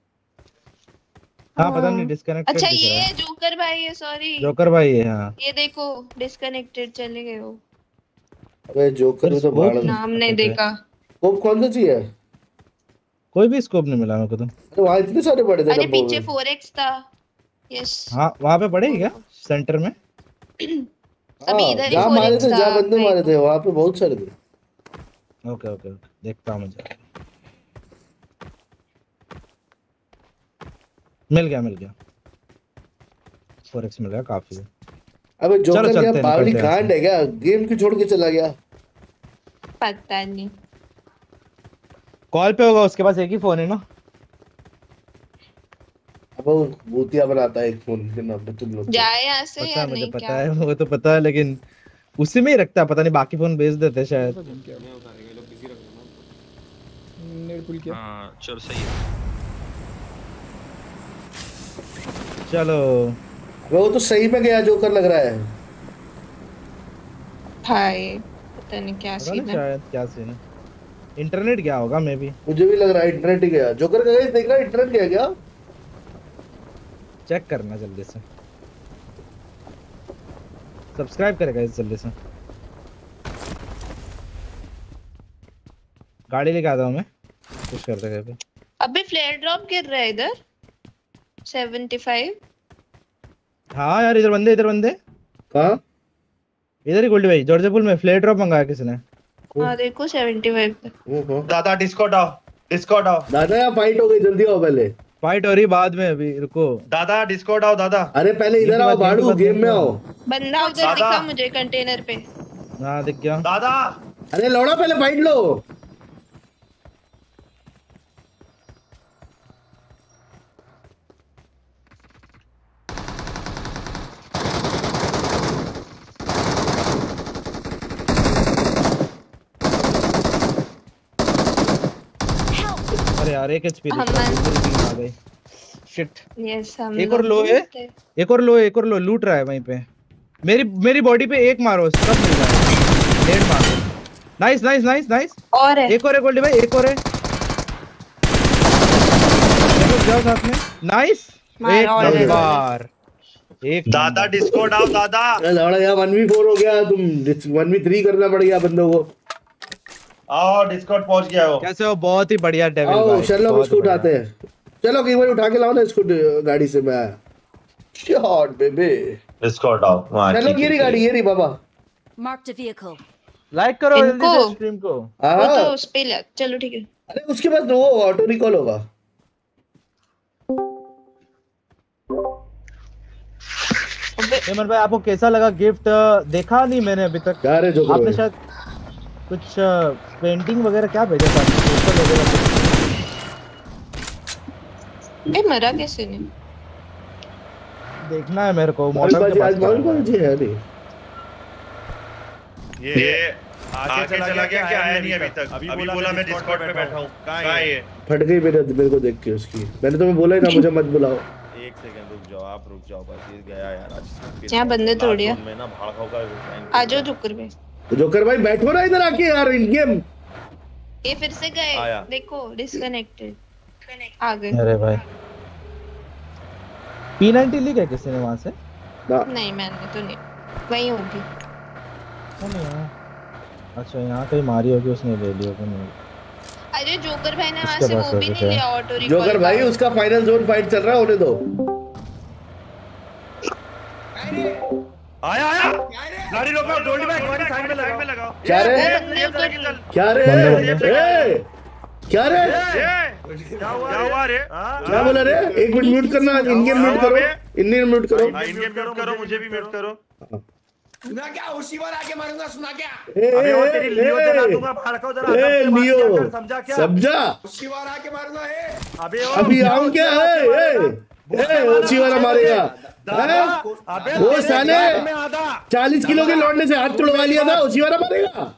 हाँ पता नहीं डिस्कनेक्टेड। अच्छा ये जोकर भाई है, सॉरी जोकर भाई है। हाँ ये देखो डिस्कनेक्टेड चले गए वो। अबे जोकर तो भाड़ नाम नहीं देखा। स्कोप कौन सा चाहिए? कोई भी स्कोप नहीं मिला मेरे को तो। अरे वहां इतने सारे पड़े थे। अरे पीछे फोर एक्स था। यस हाँ वहां पे पड़े क्या सेंटर में? अभी इधर ही जहाँ मारे थे, जहाँ बंदे मारे थे वहां पे बहुत सारे थे। ओके ओके ओके देखता हूँ मुझे। मिल गया मिल गया फोर एक्स मिल गया, काफी है। अबे जोकर क्या पागली कांड है क्या? गेम क्यों छोड़ के चला गया? पता नहीं, कॉल पे होगा, उसके पास एक ही फोन है ना। अब वो भूतिया बनाता है एक फोन के नाम पे तुम लोग। जाए यहाँ से या मुझे नहीं? पता क्या है, वो तो पता है, लेकिन उसी में ही रखता है, पता नहीं बाकी फोन बेच देते शायद। हाँ चल सही है। चलो वो तो सही में गया जोकर लग रहा है भाई, पता नहीं क्या सीन है। शायद क्या सीन है, इंटरनेट गया होगा मे बी। मुझे भी लग रहा है इंटरनेट ही गया। जोकर का गाइस देख रहा है इंटरनेट गया क्या? चेक करना जल्दी से, सब्सक्राइब करेगा इस जल्दी से। गाड़ी लेके आता हूँ मैं, कुछ करते करते। अबे फ्लेयर ड्रॉप गिर रहा है इधर पचहत्तर। हाँ यार इधर बंदे, इधर बंदे। कहाँ? इधर ही गोल्डी भाई, जॉर्ज पुल में फ्लेयर ड्रॉप मंगाया किसी ने। हाँ देखो पचहत्तर। दादा डिस्कॉर्ड आओ, डिस्कॉर्ड आओ। दादा यार फाइट हो गई, जल्दी आओ। पहले फाइट हो रही बाद में, अभी रुको। दादा डिस्कॉर्ड आओ दादा। अरे पहले इधर आओ भाड़ू, गेम में आओ। बंदा उधर दिखा मुझे कंटेनर पे। हाँ दिख गया दादा। अरे लौड़ा पहले फाइट लो। अरे यार एक एचपी आ गई। शिट। यस हम एक और लो है, एक और लो है, एक और लो लूट रहा है वहीं पे। मेरी मेरी बॉडी पे एक मारो, सब मिल जाएगा। डेड मारो। Nice nice nice nice. और है एक और है गोल्डी भाई, एक और है। देखो जाओ साथ में। नाइस एक नंबर। एक दादा डिस्कॉर्ड आओ दादा। अरे लौड़ा यार वन वी फोर हो गया, तुम वन वी थ्री करना पड़ गया बंदों को। आओ डिस्कॉर्ड पहुंच गया हो। कैसे हो? बहुत ही बढ़िया डेविल भाई। आओ चलो उसको उठाते हैं। चलो एक बार उठा के लाओ ना इसको गाड़ी से। मैं शॉट बेबी। डिस्कॉर्ड आओ। चलो ये रही गाड़ी, ये रही बाबा। Marked a vehicle. लाइक करो जल्दी से स्ट्रीम को। वो तो उस पे ले। चलो ठीक है। अरे उसके पास वो ऑटो रिकॉल होगा। हेमंत भाई आपको कैसा लगा गिफ्ट? देखा नहीं मैंने अभी तक। क्या रे जोकर आपने शायद कुछ पेंटिंग वगैरह क्या भेजा था? पोस्टर वगैरह। ए मरा कैसे नहीं? देखना है मेरे को। मॉडल के पास मॉडल कौन सी है? नहीं ये आगे चला गया क्या? आया नहीं अभी तक। अभी बोला मैं डिस्कॉर्ड पे बैठा हूं। कहां है ये? फट गई मेरे मेरे को देख के उसकी। मैंने तुम्हें बोला ही ना मुझे मत बुलाओ। एक सेकंड रुक जाओ, आप रुक जाओ बस। ये गया यार आज। यहां बंदे तोड़ दिया। मैं ना भाड़काऊ का आ जाओ जोकर भाई। जोकर भाई बैठो ना इधर आके यार। इन गेम ये फिर से गए। देखो डिस्कनेक्टेड आ गए। अरे भाई पी नाइंटी ली क्या किसी ने वहां से? नहीं मैंने तो नहीं। वही होगी। नहीं यार। अच्छा यहाँ कहीं मारी होगी उसने, ले ली होगी। नहीं अरे जोकर भाई ने वहां से वो भी नहीं लिया ऑटो रिकॉल। जोकर भाई उसका फाइनल जोन फाइट चल रहा है, होने दो। आया आया गाड़ी रोको। डोली बैग गाड़ी साइड में लगाओ, में लगाओ। क्या रे? क्या रे? ए क्या रे? क्या हुआ रे? क्या बोला रे? एक मिनट म्यूट करना, इन गेम म्यूट करो, इन गेम म्यूट करो, इन गेम म्यूट करो, मुझे भी म्यूट करो। सुना क्या? उसीवर आके मारूंगा, सुना क्या? अबे वो तेरी लियो जला दूंगा, भाड़काओ जरा। ए लियो, समझा? उसीवर आके मारूंगा। ए अबे अभी आऊं क्या? ए ए उसीवर मारेगा। अबे वो साले चालीस किलो के लौटने से हाथ तोड़वा लिया था, उसीवर मारेगा।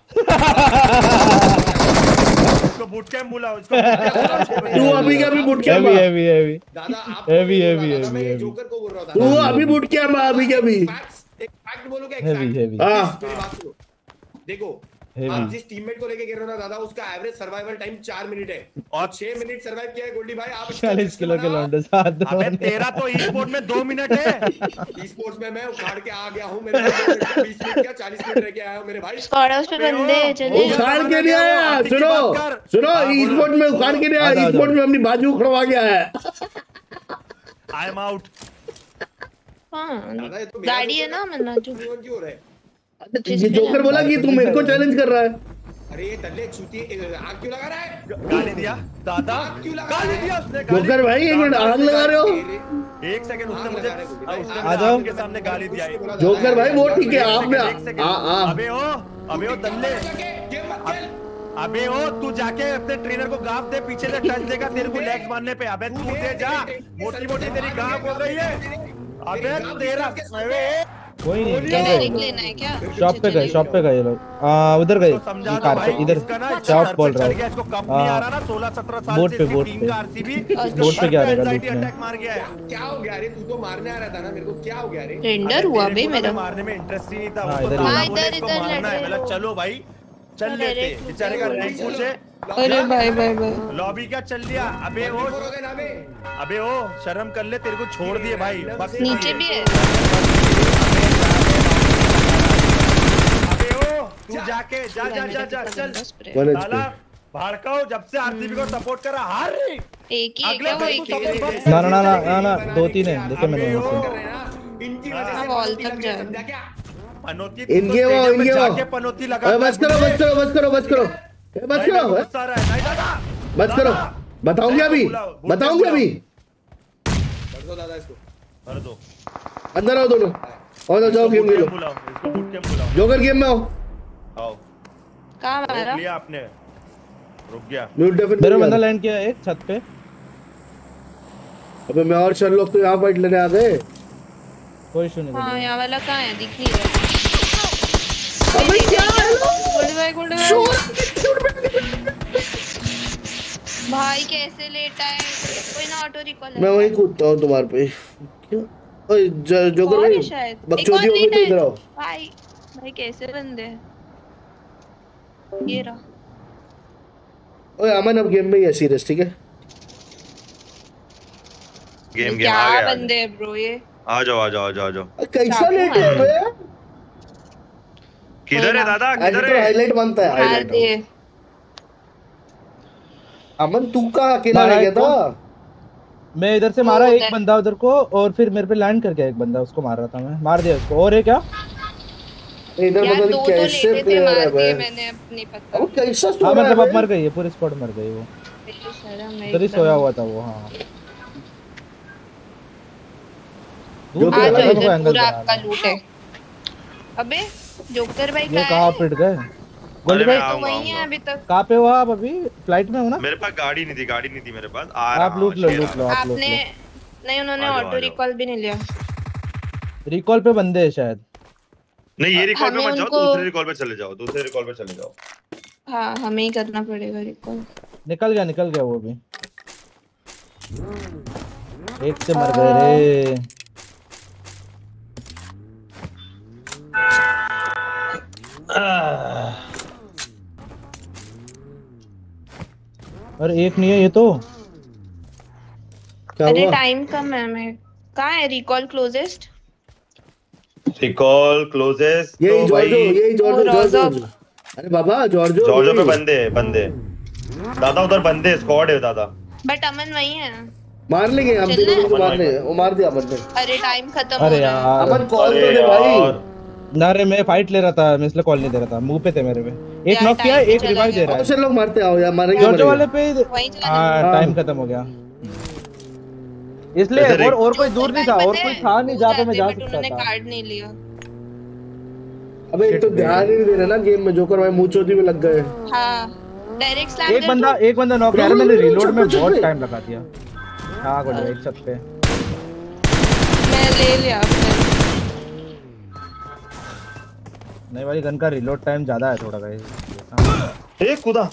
इसको बूट कैंप बुलाओ, इसको तू अभी क्या? अभी boot camp? Heavy heavy heavy दादा आप हेवी हेवी हेवी जोकर को बोल रहा था। तू अभी बूट कैंप? अभी क्या? अभी एक फैक्ट बोलूं क्या? हेवी हेवी हाँ मेरी बात सुनो, देखो आप जिस टीममेट को लेके गिर रहे हो ना दादा, उसका एवरेज सर्वाइवल टाइम चार मिनट है और छह मिनट सर्वाइव किया है गोल्डी भाई। आप चालीस किलो के लौंडे साथ। अबे तेरा तो ई स्पोर्ट में दो मिनट है। ई स्पोर्ट्स में मैं उखाड़ के आ गया हूँ, मेरे बीस मिनट क्या चालीस मिनट रह के आया हूँ मेरे भाई। स्क्वाड्स पे बंदे चले। उखाड़ के नहीं आया, सुनो सुनो, ई स्पोर्ट में उखाड़ के नहीं आया, ई स्पोर्ट में अपनी बाजू उखड़वा गया है। I am out. हाँ गाड़ी है ना मन्ना जो क्यों हो रहा है? ये जोकर बोला कि तू मेरे को चैलेंज कर रहा है। अरे ये दल्ले चूती आग क्यों लगा रहा है? गाली दिया दादा, क्यों लगा गाली दिया उसने। जोकर भाई एक मिनट, आग लगा रहे हो? एक सेकंड, उसने मुझे आ जाओ के सामने गाली दिया। जोकर भाई वो ठीक है, आपने अबे ओ अबे ओ दल्ले, अबे ओ तू जाके अपने ट्रेनर को गाफ दे, पीछे से टच देगा तेरे को लेग्स मारने पे। अबे तू दे जा, मोटी मोटी तेरी गाफ हो रही है। अबे तेरा कोई नहीं जेनेरिक लेना है क्या? शॉप पे गए, शॉप पे गए ये लोग। आ उधर गए, कार पे इधर शॉप बोल रहा है। इसको कब नहीं आ रहा ना सोलह सत्रह साल बोट से पे बोट पे बोट पे क्या रहेगा लूट में। अटैक मार गया है। क्या हो गया रे? तू तो मारने आ रहा था ना मेरे को, क्या हो गया रे? रेंडर हुआ बे मेरा। मारने में इंटरेस्ट ही नहीं था। हाँ, वो इधर तो ही। दादा हाँ, बोले इधर- इसको इधर मारना है। लड़ बोला रहे चलो भाई चल अरे लेते, रे, बेचारे का रैंक पूछे। अरे भाई भाई भाई लॉबी क्या चल लिया? अबे ओ अबे ओ शर्म कर ले, तेरे को छोड़ दिए भाई। बस नीचे भी है। अबे ओ तू जाके जा जा जा जा चल साला भाड़काओ। जब से आरसीबी को सपोर्ट करा हार रही। एक ही है अगले क्या? वो भाई एक तू ही है। सपोर्ट ना ना ना ना ना दो तीन है, देखे मैंने वहाँ इनकी वजह से हाँ, वॉल तक लग रही है, जाए। समझा क्या? पनौती इनके वो स्टेडियम में इनके जाके वो पनौती लगा। अरे बस करो बस करो बस करो बस करो ए, बस करो बस गुस्सा आ रहा है। नहीं दादा बस करो, बताऊंगी अभी, बताऊंगी अभी। कर दो दादा इसको, कर दो। अंदर आओ दोनों, और जाओ गेम खेलो। बुलाओ इसको, बूट कैंप बुलाओ। जोकर गेम में आओ। आओ कहाँ मारा? रोक लिया आपने, रुक गया। म्यूट डेफिनेट मेरा बंदा लैंड किया है एक छत पे। अबे मैं और शर्लोक तो यहाँ फाइट लेने आ गए। कोई इशू नहीं। हाँ यहाँ वाला कहाँ है? दिख नहीं रहा। अबे क्या है गोल्ड भाई गोल्ड भाई भाई कैसे लेटा है? कोई ना ऑटो रिकॉल। मैं वहीं कूदता हूँ तुम्हारे पे। क्या? ओए जोकर भाई बकचोदी हो गई तो इधर आओ। भाई भाई कैसे बंदे हैं? ये रहा। ओए अमन अब गेम में ही है सीरियस, ठीक है? गेम गेम क्या आ गया। बंदे हैं ब्रो ये? आ जाओ आ जाओ आ जाओ आ जाओ। कैसा लेट है बे? किधर है दादा, आज किधर तो है? हाईलाइट बनता है, मार हाईलाइट। दे। अमन तू कहाँ अकेला मारा रह गया एक था? मैं इधर से मारा एक बंदा उधर को, और फिर मेरे पे लैंड कर गया एक बंदा, उसको मार रहा था मैं। मार दिया उसको। और है क्या? इधर यार पता दो नहीं तो कैसे लेटे थे, प्लेयर मार है दिए भाई। मैंने, अब नहीं पता। अब कैसा सो हाँ रहा है मतलब अब भाई? मर गई है, पूरी स्क्वाड मर गई वो। मेरी शर्म है इधर ही एकदम। सोया हुआ था वो। हाँ जो आ कि जाओ अलग को इधर, एंगल पूरा बना आपका रहा है। लूट है। अबे जोकर भाई ये कहाँ कहाँ है? पिट गए? गोल्डी अरे भाई मैं तो आऊंगा, वही है आऊंगा। अभी तक। कहाँ पे हो आप? अभी फ्लाइट में हो ना? मेरे पास गाड़ी नहीं थी, गाड़ी नहीं थी मेरे पास। आ रहा आप लूट लो, शेर लूट आ लो, रहा। आप लूट आपने लो। नहीं, उन्होंने आ जाओ, आ ऑटो जाओ। रिकॉल भी नहीं लिया। रिकॉल पे बंदे हैं शायद। नहीं ये रिकॉल पे हमें मत जाओ, उनको- दूसरे रिकॉल पे चले जाओ, दूसरे रिकॉल पे चले जाओ। हाँ हमें ही करना पड़ेगा रिकॉल। निकल गया, निकल गया वो भी। एक से मर गए रे। अरे एक नहीं है ये तो। क्या अरे हुआ? टाइम कम है। मैं कहाँ है रिकॉल क्लोजेस्ट? रिकॉल क्लोजेस्ट यही तो जॉर्जो, भाई यही जॉर्जो, वो जॉर्जो। रोज़ा। अरे बाबा जॉर्जो, जॉर्जो पे यही। बंदे हैं, बंदे। दादा उधर बंदे, स्क्वाड है दादा। बट अमन वही है। मार लेंगे हम, चलना तीनों है? को मार लेंगे। वो मार दिया अमन ने। अरे टाइम खत्म अरे हो रहा है। यार अमन कॉल अरे तो दे भाई। यार, ना रे मैं फाइट ले रहा था, मैं इसलिए कॉल नहीं दे रहा था, मुंह पे थे मेरे पे। एक यार, नॉक किया, time भी एक चला रिवाइव गया। दे रहा बहुत है। से लोग मारते आओ यार, मारेंगे जोजो वाले मरेगा। पे वहीं जाना हाँ हाँ। टाइम खत्म हो गया इसलिए, वैसे और और कोई जोकर दूर नहीं भाई था, और पता कोई है, था नहीं हो जहाँ पे मैं जाते जा बट सकता उन्होंने था। कार्ड नहीं लिया। अबे एक तो Shit, ध्यान ही नहीं दे रहे ना गेम में, जोकर भाई मुंह चोदी में लग गए। हाँ डायरेक्ट स्लैम एक कर बंदा दूं? एक बंदा नॉक रुक, यार, रुक, मैंने रुक, रुक, रिलोड छत में पे, छत बहुत पे। टाइम लगा दिया। हाँ गोल्डी एक छत पे। मैं ले लिया फिर। नहीं वाली गन का रिलोड टाइम ज्यादा है थोड़ा गाइस। ए कूदा।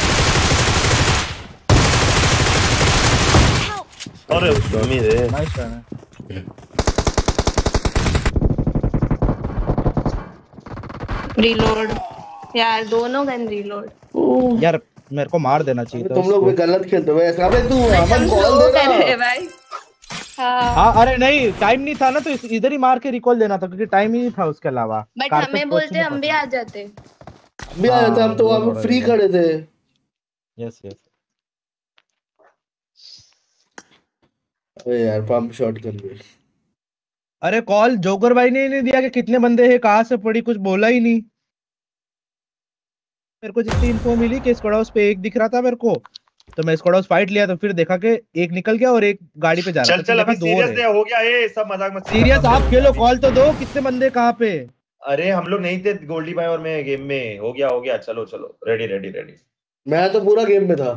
अरे मम्मी रे। नाइस रन है। रिलोड यार, दोनों गन रिलोड। यार मेरे को मार देना चाहिए था तुम लोग भी उसको। गलत खेलते हो ऐसा। अबे तू अमन हम कॉल स्लो दे कर रहे रहा। हैं भाई। हाँ हाँ अरे नहीं टाइम नहीं था ना, तो इस- इधर ही मार के रिकॉल देना था, क्योंकि टाइम ही नहीं था उसके अलावा। बट कारपेट हमें को बोलते अच्छी नहीं हम भी पता। आ जाते। भी आ जाते, हम तो वो वहां पे थोड़ा फ्री ही है। खड़े थे। Yes yes. अबे यार पंप शॉट कर लिए। अरे कॉल जोकर भाई ने ही नहीं दिया कि कितने बंदे हैं, कहाँ से पड़ी, कुछ बोला ही नहीं। मेरे को जितनी इन्फो मिली कि स्क्वाड हाउस पे एक दिख रहा था मेरे को, तो मैं स्क्वाड हाउस फाइट लिया, तो फिर देखा कि एक निकल गया और एक गाड़ी पे जा रहा चल था, फिर चल देखा अभी दो सीरियस है। ले, हो गया ये सब मजाक मस्ती सीरियस खत्म, आप हो खेलो, गया कॉल तो दो, कितने बंदे कहाँ पे। अभी। अरे हम लोग नहीं थे गोल्डी भाई और मैं गेम में। हो गया हो गया, चलो चलो, रेडी रेडी रेडी। मैं तो पूरा गेम में था।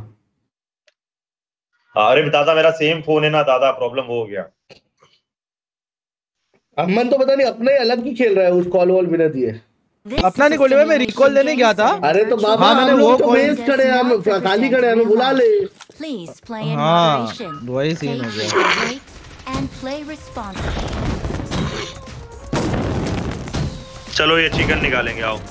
अरे दादा मेरा सेम फोन है ना दादा, प्रॉब्लम हो गया। अमन तो पता नहीं अपना ही अलग ही खेल रहा है, उस कॉल वॉल बिना दिए। This अपना is नहीं a गोली भाई, मैं रिकॉल simulation देने game गया था। set in a अरे तो virtual बाबा हाँ, मैंने हम वो लोग तो कॉल- बेस does खड़े हैं, हम not खाली represent खड़े हैं, हमें real बुला ले। life. Please play in हाँ moderation. वही सीन हो Take गया। your breaks and play responsibly. चलो ये चिकन निकालेंगे, आओ।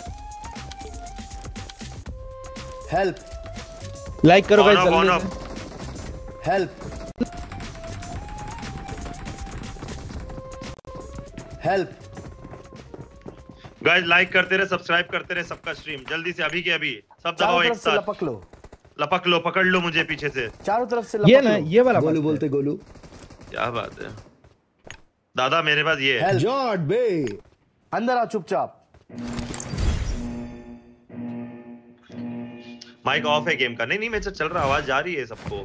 हेल्प लाइक करो On गाइस up, on जल्दी up. से। हेल्प हेल्प गाइस लाइक करते रहे, सब्सक्राइब करते रहे, सबका स्ट्रीम जल्दी से अभी के अभी सब दबाओ चारों एक तरफ से साथ। लपक लो, लपक लो, पकड़ लो मुझे पीछे से। चारों तरफ से ये लपक ना लो। ये वाला गोलू बात बोलते गोलू। क्या बात है दादा, मेरे पास ये है। हेल्प जॉर्ड बे, अंदर आ चुपचाप। माइक ऑफ है गेम का। नहीं नहीं मैच चल रहा, आवाज जा रही है सबको।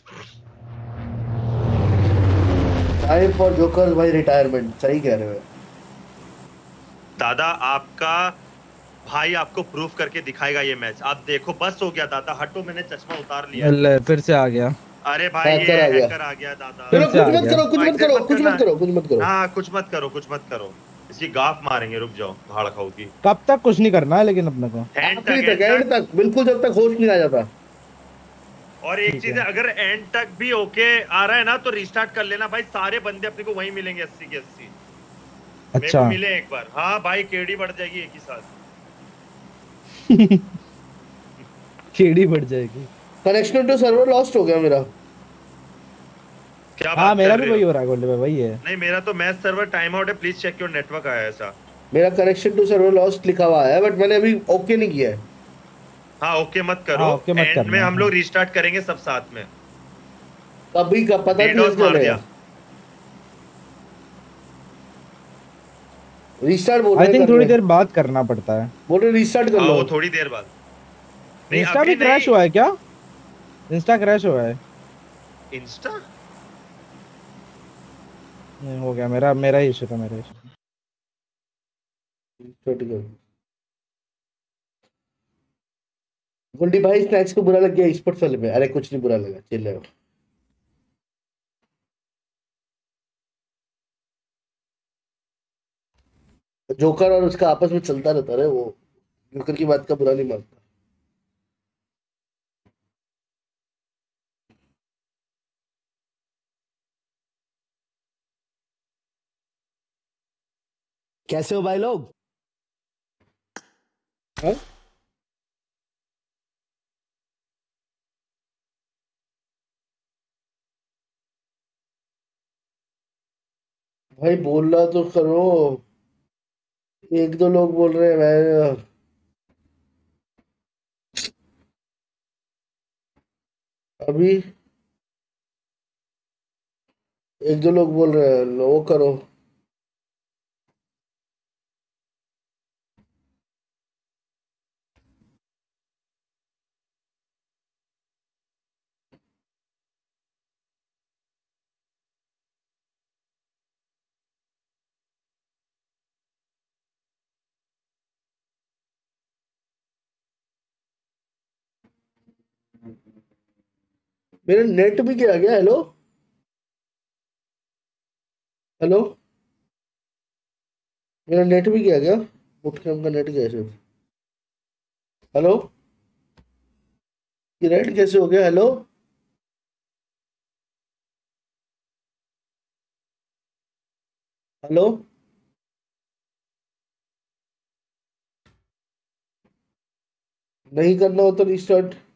टाइम फॉर जोकर भाई रिटायरमेंट, सही कह रहे हो। दादा आपका भाई आपको प्रूफ करके दिखाएगा ये मैच, आप देखो। बस हो गया दादा, हटो, मैंने चश्मा उतार लिया। ले, फिर से आ गया। अरे भाई हैकर ये आ गया। हैकर आ गया दादा। चलो फिर से आ कुछ मत गया। करो, कुछ मत करो, कुछ मत करो, कुछ मत करो। हाँ कुछ मत करो, कुछ मत करो, इसकी गाफ मारेंगे, रुक जाओ भाड़ खाओ की। कब तक कुछ नहीं करना है लेकिन अपने को। एंड आखिरी तक तक, एंड तक, बिल्कुल जब तक होश नहीं आ जाता। और एक चीज है, अगर एंड तक भी ओके आ रहा है ना तो रिस्टार्ट कर लेना भाई, सारे बंदे अपने को वहीं मिलेंगे अस्सी के अस्सी। मेरे अच्छा को मिले एक बार। हाँ भाई केडी बढ़ जाएगी एक ही साथ। केडी बढ़ जाएगी। कनेक्शन टू सर्वर लॉस्ट हो गया मेरा। क्या हाँ बात मेरा कर भी रहे वही हो? हो रहा है गोल्डी भाई, वही है। नहीं मेरा तो मैच सर्वर टाइम आउट है, प्लीज चेक योर नेटवर्क आया ऐसा। मेरा कनेक्शन टू सर्वर लॉस्ट लिखा हुआ है, बट मैंने अभी ओके नहीं किया है। हाँ ओके मत करो। हाँ, ओके मत एंड करना, में हम हाँ। लोग रिस्टार्ट करेंगे सब साथ में। कभी का पता DDoS नहीं मार चलेगा। दिया। रिस्टार्ट बोल आई रहे थिंक करने। थोड़ी देर बाद करना पड़ता है। बोल रहे रिस्टार्ट कर हाँ लो। वो थोड़ी देर बाद। नहीं इंस्टा अभी भी क्रैश नहीं। हुआ है क्या? इंस्टा क्रैश हुआ है। इंस्टा नहीं हो गया, मेरा मेरा ही इशू था, मेरा इशू। रिस्टार्ट कर। गोल्डी भाई स्नैक्स को बुरा लग गया स्पोर्ट्स वाले में? अरे कुछ नहीं बुरा लगा, चिल रहो। जोकर और उसका आपस में चलता रहता है वो, जोकर की बात का बुरा नहीं मानता। कैसे हो भाई लोग? हाँ? भाई बोल रहा तो करो। एक दो लोग बोल रहे हैं मैं अभी, एक दो लोग बोल रहे हैं लो करो। मेरा नेट भी क्या गया? हेलो हेलो, मेरा नेट भी क्या गया? बुटकैम्प का नेट कैसे? हेलो, ये नेट कैसे हो गया? हेलो हेलो, नहीं करना हो तो रिस्टार्ट।